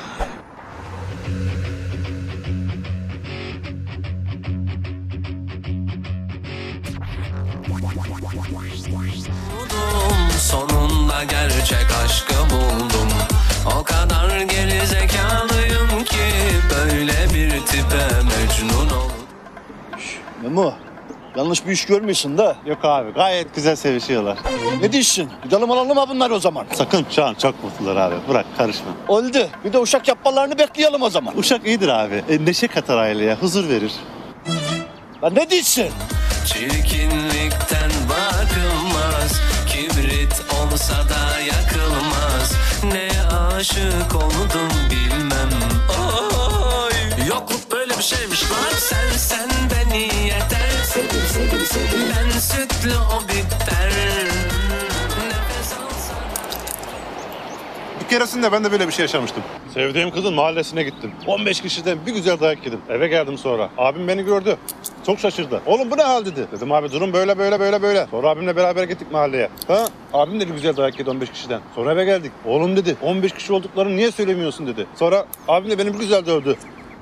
X: Sonunda gerçek aşkı buldum. O kadar gerizekalıyım ki böyle bir tipe mecnun oldum.
M: Memo, yanlış bir iş görmüyorsun da.
P: Yok abi, gayet güzel sevişiyorlar.
M: Ne diyorsun? Gidelim alalım ha bunları o zaman.
P: Sakın, şu an çok mutlular abi. Bırak, karışma.
M: Oldu. Bir de uşak yapmalarını bekleyelim o zaman.
P: Uşak iyidir abi. Neşe katar aileye, huzur verir.
M: Lan ne diyorsun?
X: Çirkinlikten bakılmaz, kibrit olsa da yakılmaz. Neye aşık oldum bilmem. Oy, yokluk böyle bir şeymiş lan. Sen beni yeter. Ben sütlü o bitter. Nefes alsa.
P: Bir keresinde ben de böyle bir şey yaşamıştım. Sevdiğim kızın mahallesine gittim. 15 kişiden bir güzel dayak yedim. Eve geldim sonra. Abim beni gördü. Çok şaşırdı. Oğlum bu ne hal dedi. Dedim abi durum böyle. Sonra abimle beraber gittik mahalleye. Ha? Abim de bir güzel dayak yedi 15 kişiden. Sonra eve geldik. Oğlum dedi 15 kişi olduklarını niye söylemiyorsun dedi. Sonra abim de beni bir güzel dövdü.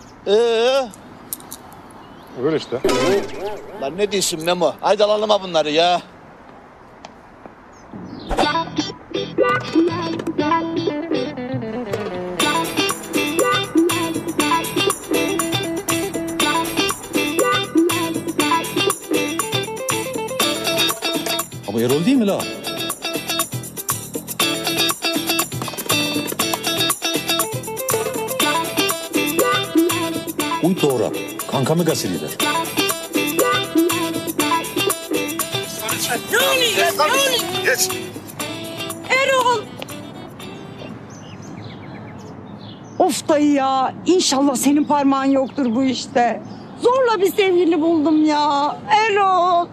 P: Öyle işte.
M: Lan ne diyorsun Memo? Haydi alalım ha bunları ya.
E: Ama Erol değil mi la? Uy doğru. Kankamı gazetelidir.
H: Ne oluyor?
P: Geç.
U: Erol! Of dayı ya. İnşallah senin parmağın yoktur bu işte. Zorla bir sevgili buldum ya. Erol!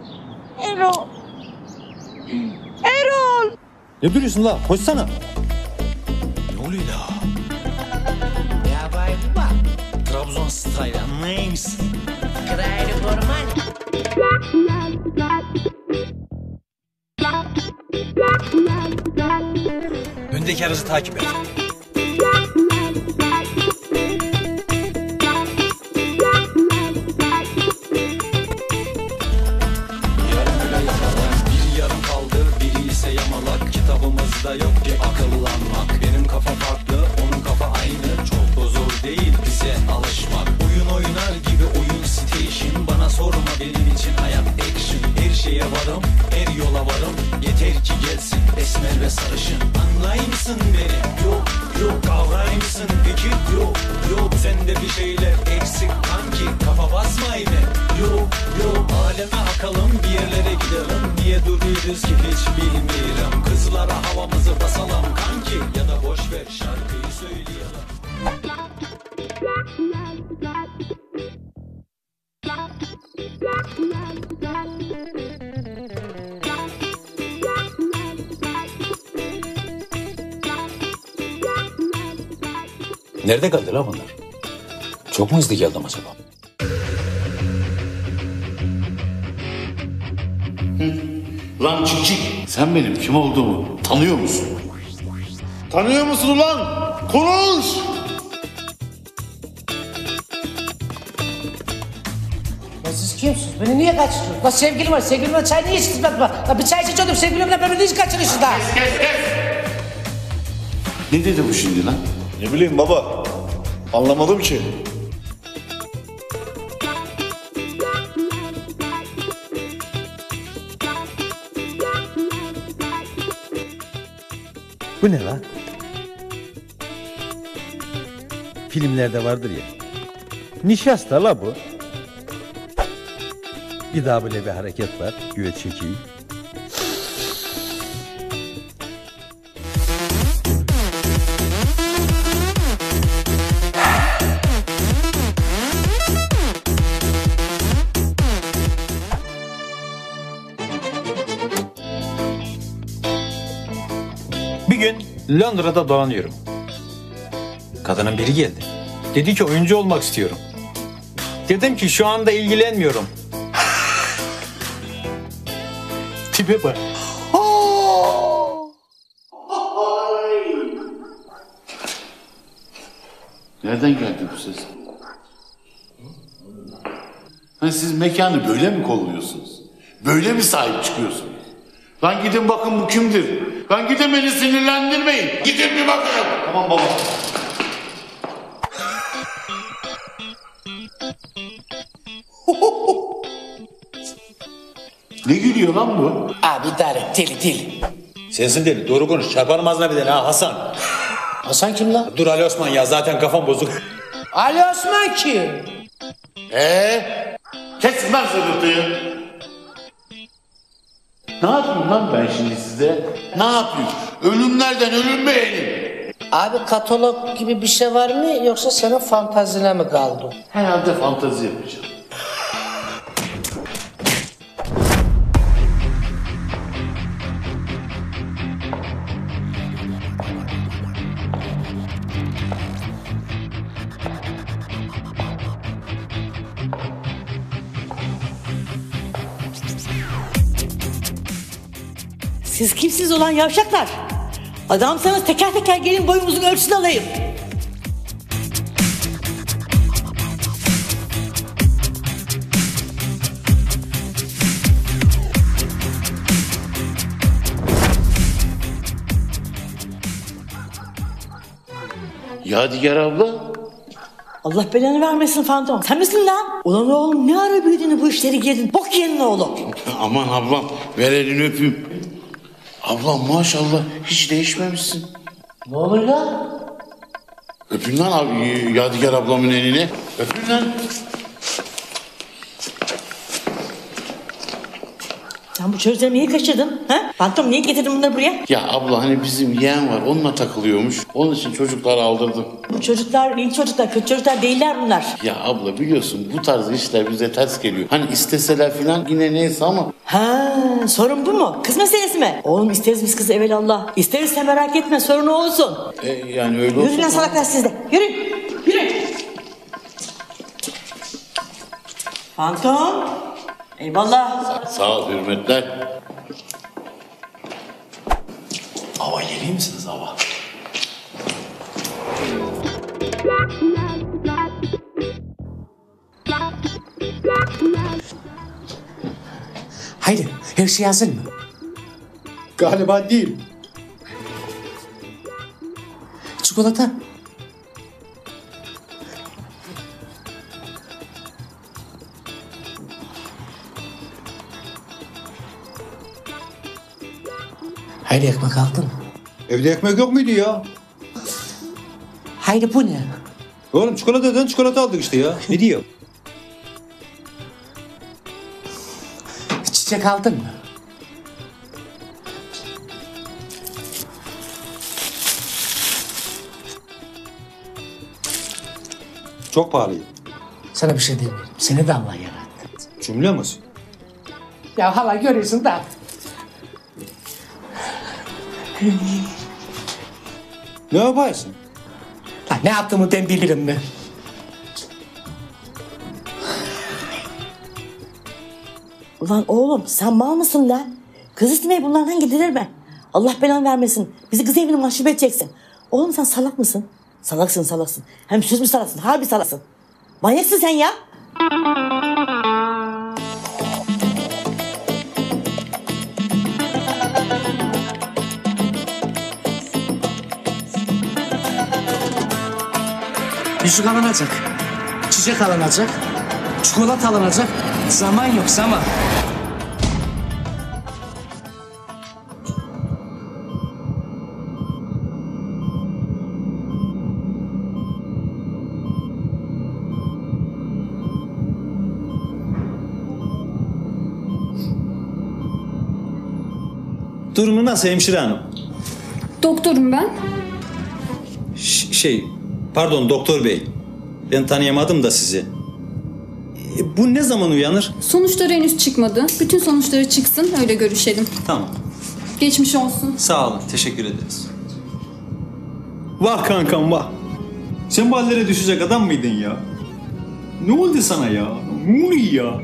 E: Ne duruyorsun la? Koşsana.
A: Ne oluyor la? Ya bay baba. Trabzon style anlayır mısın?
H: Kraliyet orman.
A: Öndeki aracı takip et. Kitabımızda yok ki akıllanmak. Benim kafa farklı, onun kafa aynı. Çok da zor değil bize alışmak. Oyun oynar gibi oyun station. Bana sorma benim için hayat action. Her şeye varım, her yola varım. Yeter ki gelsin esmer ve sarışın. Anlay mısın beni? Yok kavray mısın peki? Yok sende bir şeyler eksik kanki. Kafa basma yine. Yok aleme akalım, bir yerlere gidelim. Niye duruyoruz ki hiç bilmiyorum. Kızlara havamızı basalım kanki. Ya da
E: Nerede kaldı la bunlar? Çok mu hızlı geldim acaba?
N: Lan Çik, sen benim kim olduğumu tanıyor musun?
P: Tanıyor musun ulan? Konuş!
C: Ya siz kimsiniz? Beni niye kaçırıyorsunuz? La sevgilim var, sevgilimle çay niye içtiniz? La bir çay içiyordum, sevgilimle beni niye kaçırıyorsunuz daha?
N: Ne dedi bu şimdi lan?
P: Ne bileyim baba. Anlamadım ki.
E: Bu ne lan? Filmlerde vardır ya. Nişasta la bu. Bir daha böyle bir hareket var. Güve çekeyim. Bir gün Londra'da dolanıyorum. Kadının biri geldi. Dedi ki oyuncu olmak istiyorum. Dedim ki şu anda ilgilenmiyorum. Tipe bak.
N: Nereden geldi bu ses? Hani siz mekanı böyle mi kolluyorsunuz? Böyle mi sahip çıkıyorsunuz? Lan gidin bakın bu kimdir? Lan gidin beni sinirlendirmeyin. Gidin bir bakın.
P: Tamam baba.
N: Ne gülüyor lan bu?
C: Abi idare et, deli.
E: Sensin deli. Doğru konuş. Çarparım ağzına bir tane ha Hasan.
C: Hasan kim lan?
E: Dur Ali Osman ya zaten kafam bozuk.
C: Ali Osman kim?
N: Kesin lan zırıltıyı. Ne yapayım lan ben şimdi size? Ne yapayım? Ölümlerden ölüm beğenin.
C: Abi katalog gibi bir şey var mı yoksa senin fantazine mi kaldı?
N: Herhalde fantazi yapacağım.
H: Siz kimsiz olan yavşaklar? Adamsanız teker teker gelin boyumuzun ölçüsünü alayım.
N: Yadigar abla.
H: Allah belanı vermesin Fantom. Sen misin lan? Ulan oğlum ne ara büyüdün bu işleri girdin? Bok yerin oğlum.
N: Aman ablam ver elini öpeyim. Ablam maşallah hiç değişmemişsin.
C: Ne oluyor lan?
N: Öpün lan abi Yadigar ablamın elini. Öpün lan.
H: Sen bu çocukları niye kaçırdın? Ha? Fantom niye getirdin bunları buraya?
N: Ya abla hani bizim yeğen var onunla takılıyormuş. Onun için çocukları aldırdım.
H: Bu çocuklar iyi çocuklar, kötü çocuklar değiller bunlar.
N: Ya abla biliyorsun bu tarz işler bize ters geliyor. Hani isteseler falan yine neyse ama.
H: Ha, sorun bu mu? Kız meselesi mi? Oğlum isteriz biz kızı evelallah. İsterizse merak etme sorun olsun.
N: Yani öyle olsun.
H: Yürü lan salaklar siz de. Yürü. Fantom. Eyvallah.
N: Sağ ol hürmetler.
E: Ava geliyor musunuz ava?
C: Haydi her şey hazır mı?
M: Galiba değil.
C: Çikolata. Haydi ekmek aldın mı?
E: Evde ekmek yok muydu ya?
C: Haydi bu ne?
E: Oğlum çikolatadan çikolata aldık işte ya. Ne diyor?
C: Çiçek aldın mı?
E: Çok pahalı.
C: Sana bir şey demiyorum. Seni de Allah yarattı.
E: Cümle misin?
C: Ya hala görüyorsun da.
E: Ne yaparsın?
C: Lan ne yaptığımı ben bilirim mi?
B: Ulan oğlum sen mal mısın lan? Kız istemeye bunlardan gidilir mi? Allah belanı vermesin. Bizi kız evine mahcup edeceksin. Oğlum sen salak mısın? Salaksın. Hem söz mü salaksın? Harbi salaksın. Manyaksın sen ya.
C: Yüzük alınacak. Çiçek alınacak. Çikolata alınacak. Zaman yok zaman.
E: Durumu nasıl hemşire hanım?
Y: Doktorum ben.
E: Pardon doktor bey. Ben tanıyamadım da sizi. Bu ne zaman uyanır?
Y: Sonuçları henüz çıkmadı. Bütün sonuçları çıksın öyle görüşelim.
E: Tamam.
Y: Geçmiş olsun.
E: Sağ olun. Teşekkür ederiz. Vah kankam vah. Sen bu hallere düşecek adam mıydın ya? Ne oldu sana ya? Ne oluyor ya?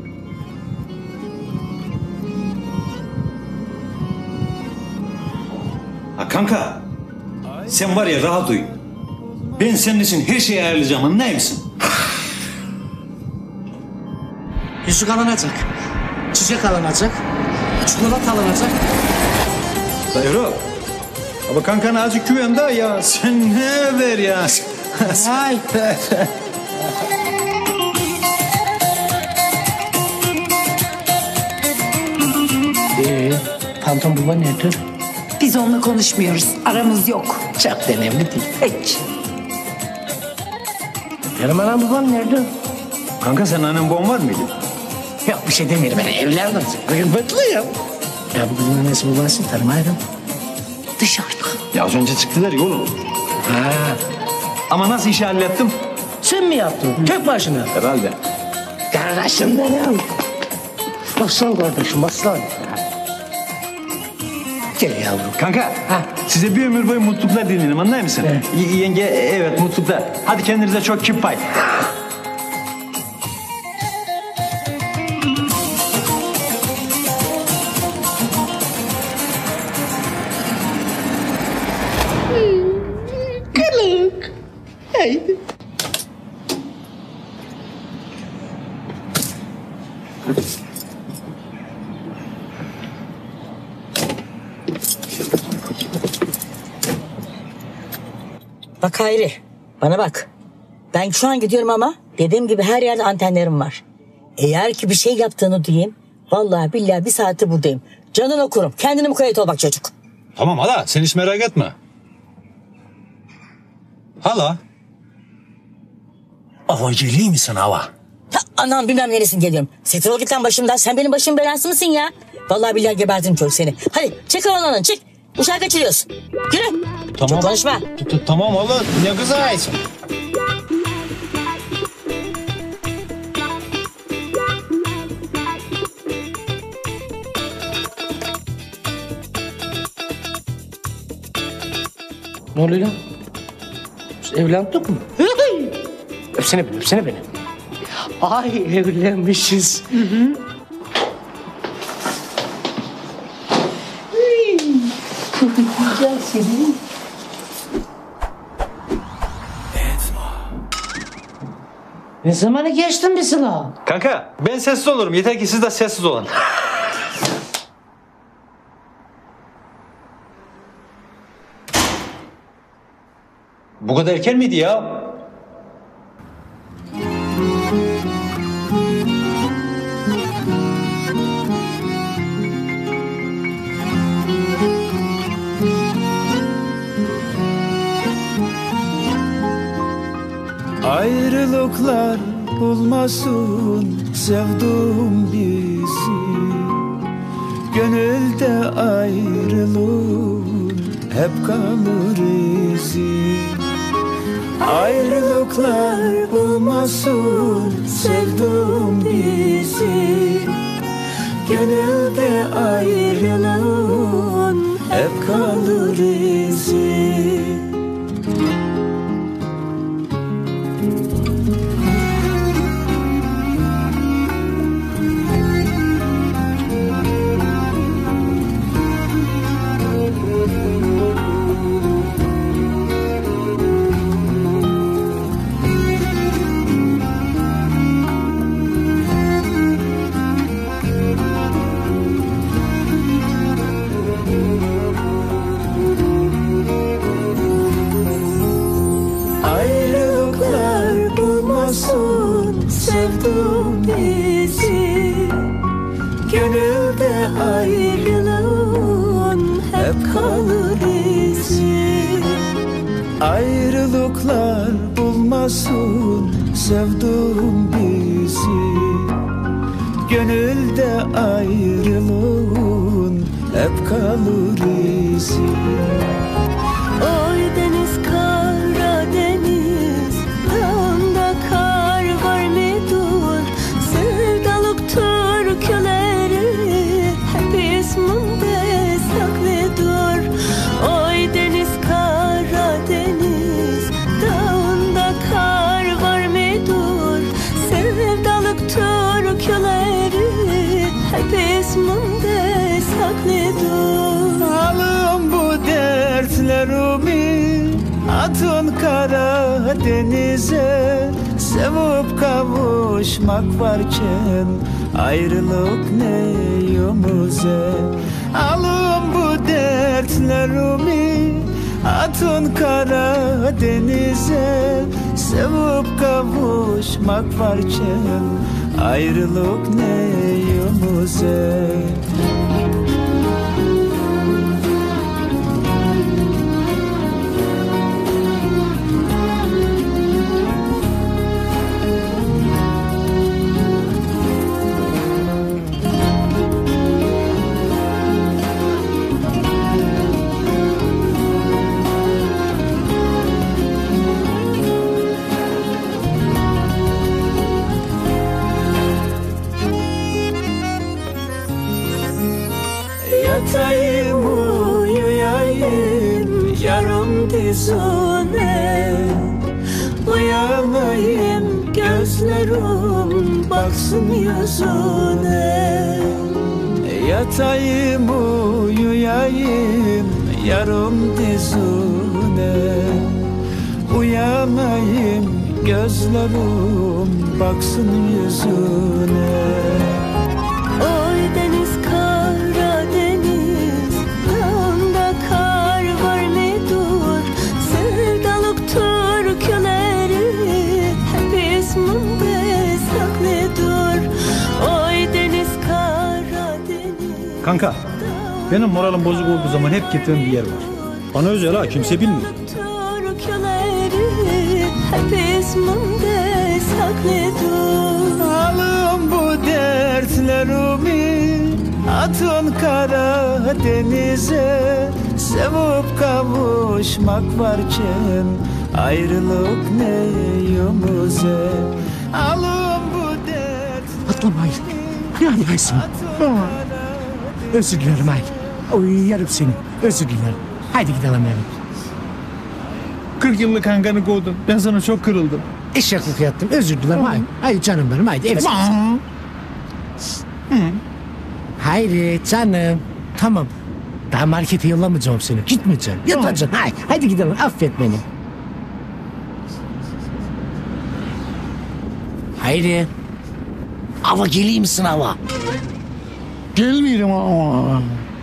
E: Ha kanka. Sen var ya rahat uyu. Ben senin için her şeyi ayarlayacağım, anlar mısın?
C: Yüzük alınacak. Çiçek alınacak. Çikolata alınacak.
E: Dayro. Ama kankana azıcık güven daha ya. Sen ne ver ya?
C: Ay. Pantolon baba nerede?
U: Biz onunla konuşmuyoruz. Aramız yok.
C: Çok da önemli değil. Hiç. Benim anam babam nerede?
E: Kanka senin annen babam var mıydı?
C: Yok bir şey demiyorum. Ben evlendim. Bugün mutluyum. Ya bu kızın annesi babası tanımaydım. Dışarıda.
E: Ya az önce çıktılar ya oğlum.
C: Ha.
E: Ama nasıl işi hallettim?
C: Sen mi yaptın? Tek başına.
E: Herhalde.
C: Kardeşim benim. Aslan kardeşim aslan. Gel yavrum.
E: Kanka size bir ömür boyu mutluluklar dilerim, anlar mısın? Evet. Yenge evet mutluluklar. Hadi kendinize çok kip pay.
C: Kılık. Haydi.
B: Bak Hayri, bana bak. Ben şu an gidiyorum ama dediğim gibi her yerde antenlerim var. Eğer ki bir şey yaptığını diyeyim, vallahi billahi bir saati buradayım. Canını okurum. Kendini mukayyet ol bak çocuk.
E: Tamam hala sen hiç merak etme. Hala. Hava geliyor musun hava?
B: Ha, anam bilmem neresin geliyorum. Setir ol git lan başımdan. Sen benim başımın belası mısın ya? Vallahi billahi gebertirim çocuk seni. Hadi çık oğlanın çık. Uşağı kaçırıyorsun. Yürü.
E: Tamam.
B: Çok konuşma.
E: Tamam hala ne kızarsın?
C: Ne oluyor lan? Biz evlendik mi? Öpsene beni, öpsene beni. Ay evlenmişiz. Güzel seni. Ne zamanı geçtin bir sınav?
E: Kanka ben sessiz olurum. Yeter ki siz de sessiz olun. Bu kadar erken miydi ya?
R: Ayrılıklar bulmasın sevduğum bizi. Gönülde ayrılığın hep kalır izi. Ayrılıklar bulmasın sevduğum bizi. Gönülde ayrılığın hep kalır izi.
D: sevdum bizi. Gönülde ayrılığın hep kalır izi.
R: Ayrılıklar bulmasın sevduğum bizi. Gönülde ayrılığın hep kalır izi.
D: Oy deniz Karadeniz, dağında kar var mıdır? Sevdalık türküleri hep isminde saklıdır. Oy deniz Karadeniz, dağında kar var mıdır? Sevdalık türküleri hep isminde saklıdır.
R: Alın bu dertlerimi, atın Karadeniz'e. Sevip kavuşmak varken ayrılık ne yumuze. Alın bu dertlerimi, atın Karadeniz'e. Sevip kavuşmak varken ayrılık ne yumuze. Yatayım uyuyayım yarım dizine. Uyanayım gözlerim baksın yüzüne. Yatayım uyuyayım yarım dizine. Uyanayım gözlerim baksın yüzüne.
D: Oy deniz Karadeniz, dağında kar var mıdır? Sevdalık türküleri hep isminde saklıdır. Oy deniz Karadeniz.
E: Kanka, benim moralim bozuk olduğu zaman hep gittiğim bir yer var. Bana özel ha, kimse bilmiyor.
D: Türküleri hep isminde saklıdır.
R: Alın bu dertlerimi, atın Karadeniz'e. Sevip kavuşmak varken ayrılık ne yumuze. Alın bu dertlerimi.
F: Atlamayın. Ne yaparsın? Özür dilerim ay. Oy yarım seni. Özür dilerim. Haydi gidelim eve.
J: 40 yıllık kankanı kovdun. Ben sana çok kırıldım.
F: Eşeklik yaptım. Özür dilerim ay. Ay canım benim haydi eve. Haydi canım. Tamam. Daha markete yollamayacağım seni. Gitmeyeceğim. Yatacaksın. Haydi gidelim. Affet beni. Haydi. Ava geleyim misin ava?
J: Gelmiyorum ama.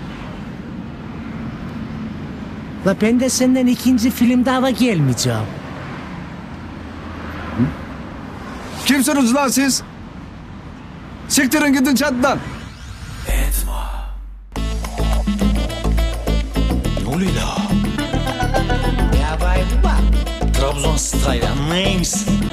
F: La ben de senden ikinci filmde ava gelmeyeceğim.
J: Kimsiniz lan siz? Siktirin gidin çatıdan.
A: Ne oluyor la?
F: Ya bay baba.
A: Trabzon style anlayır mısın?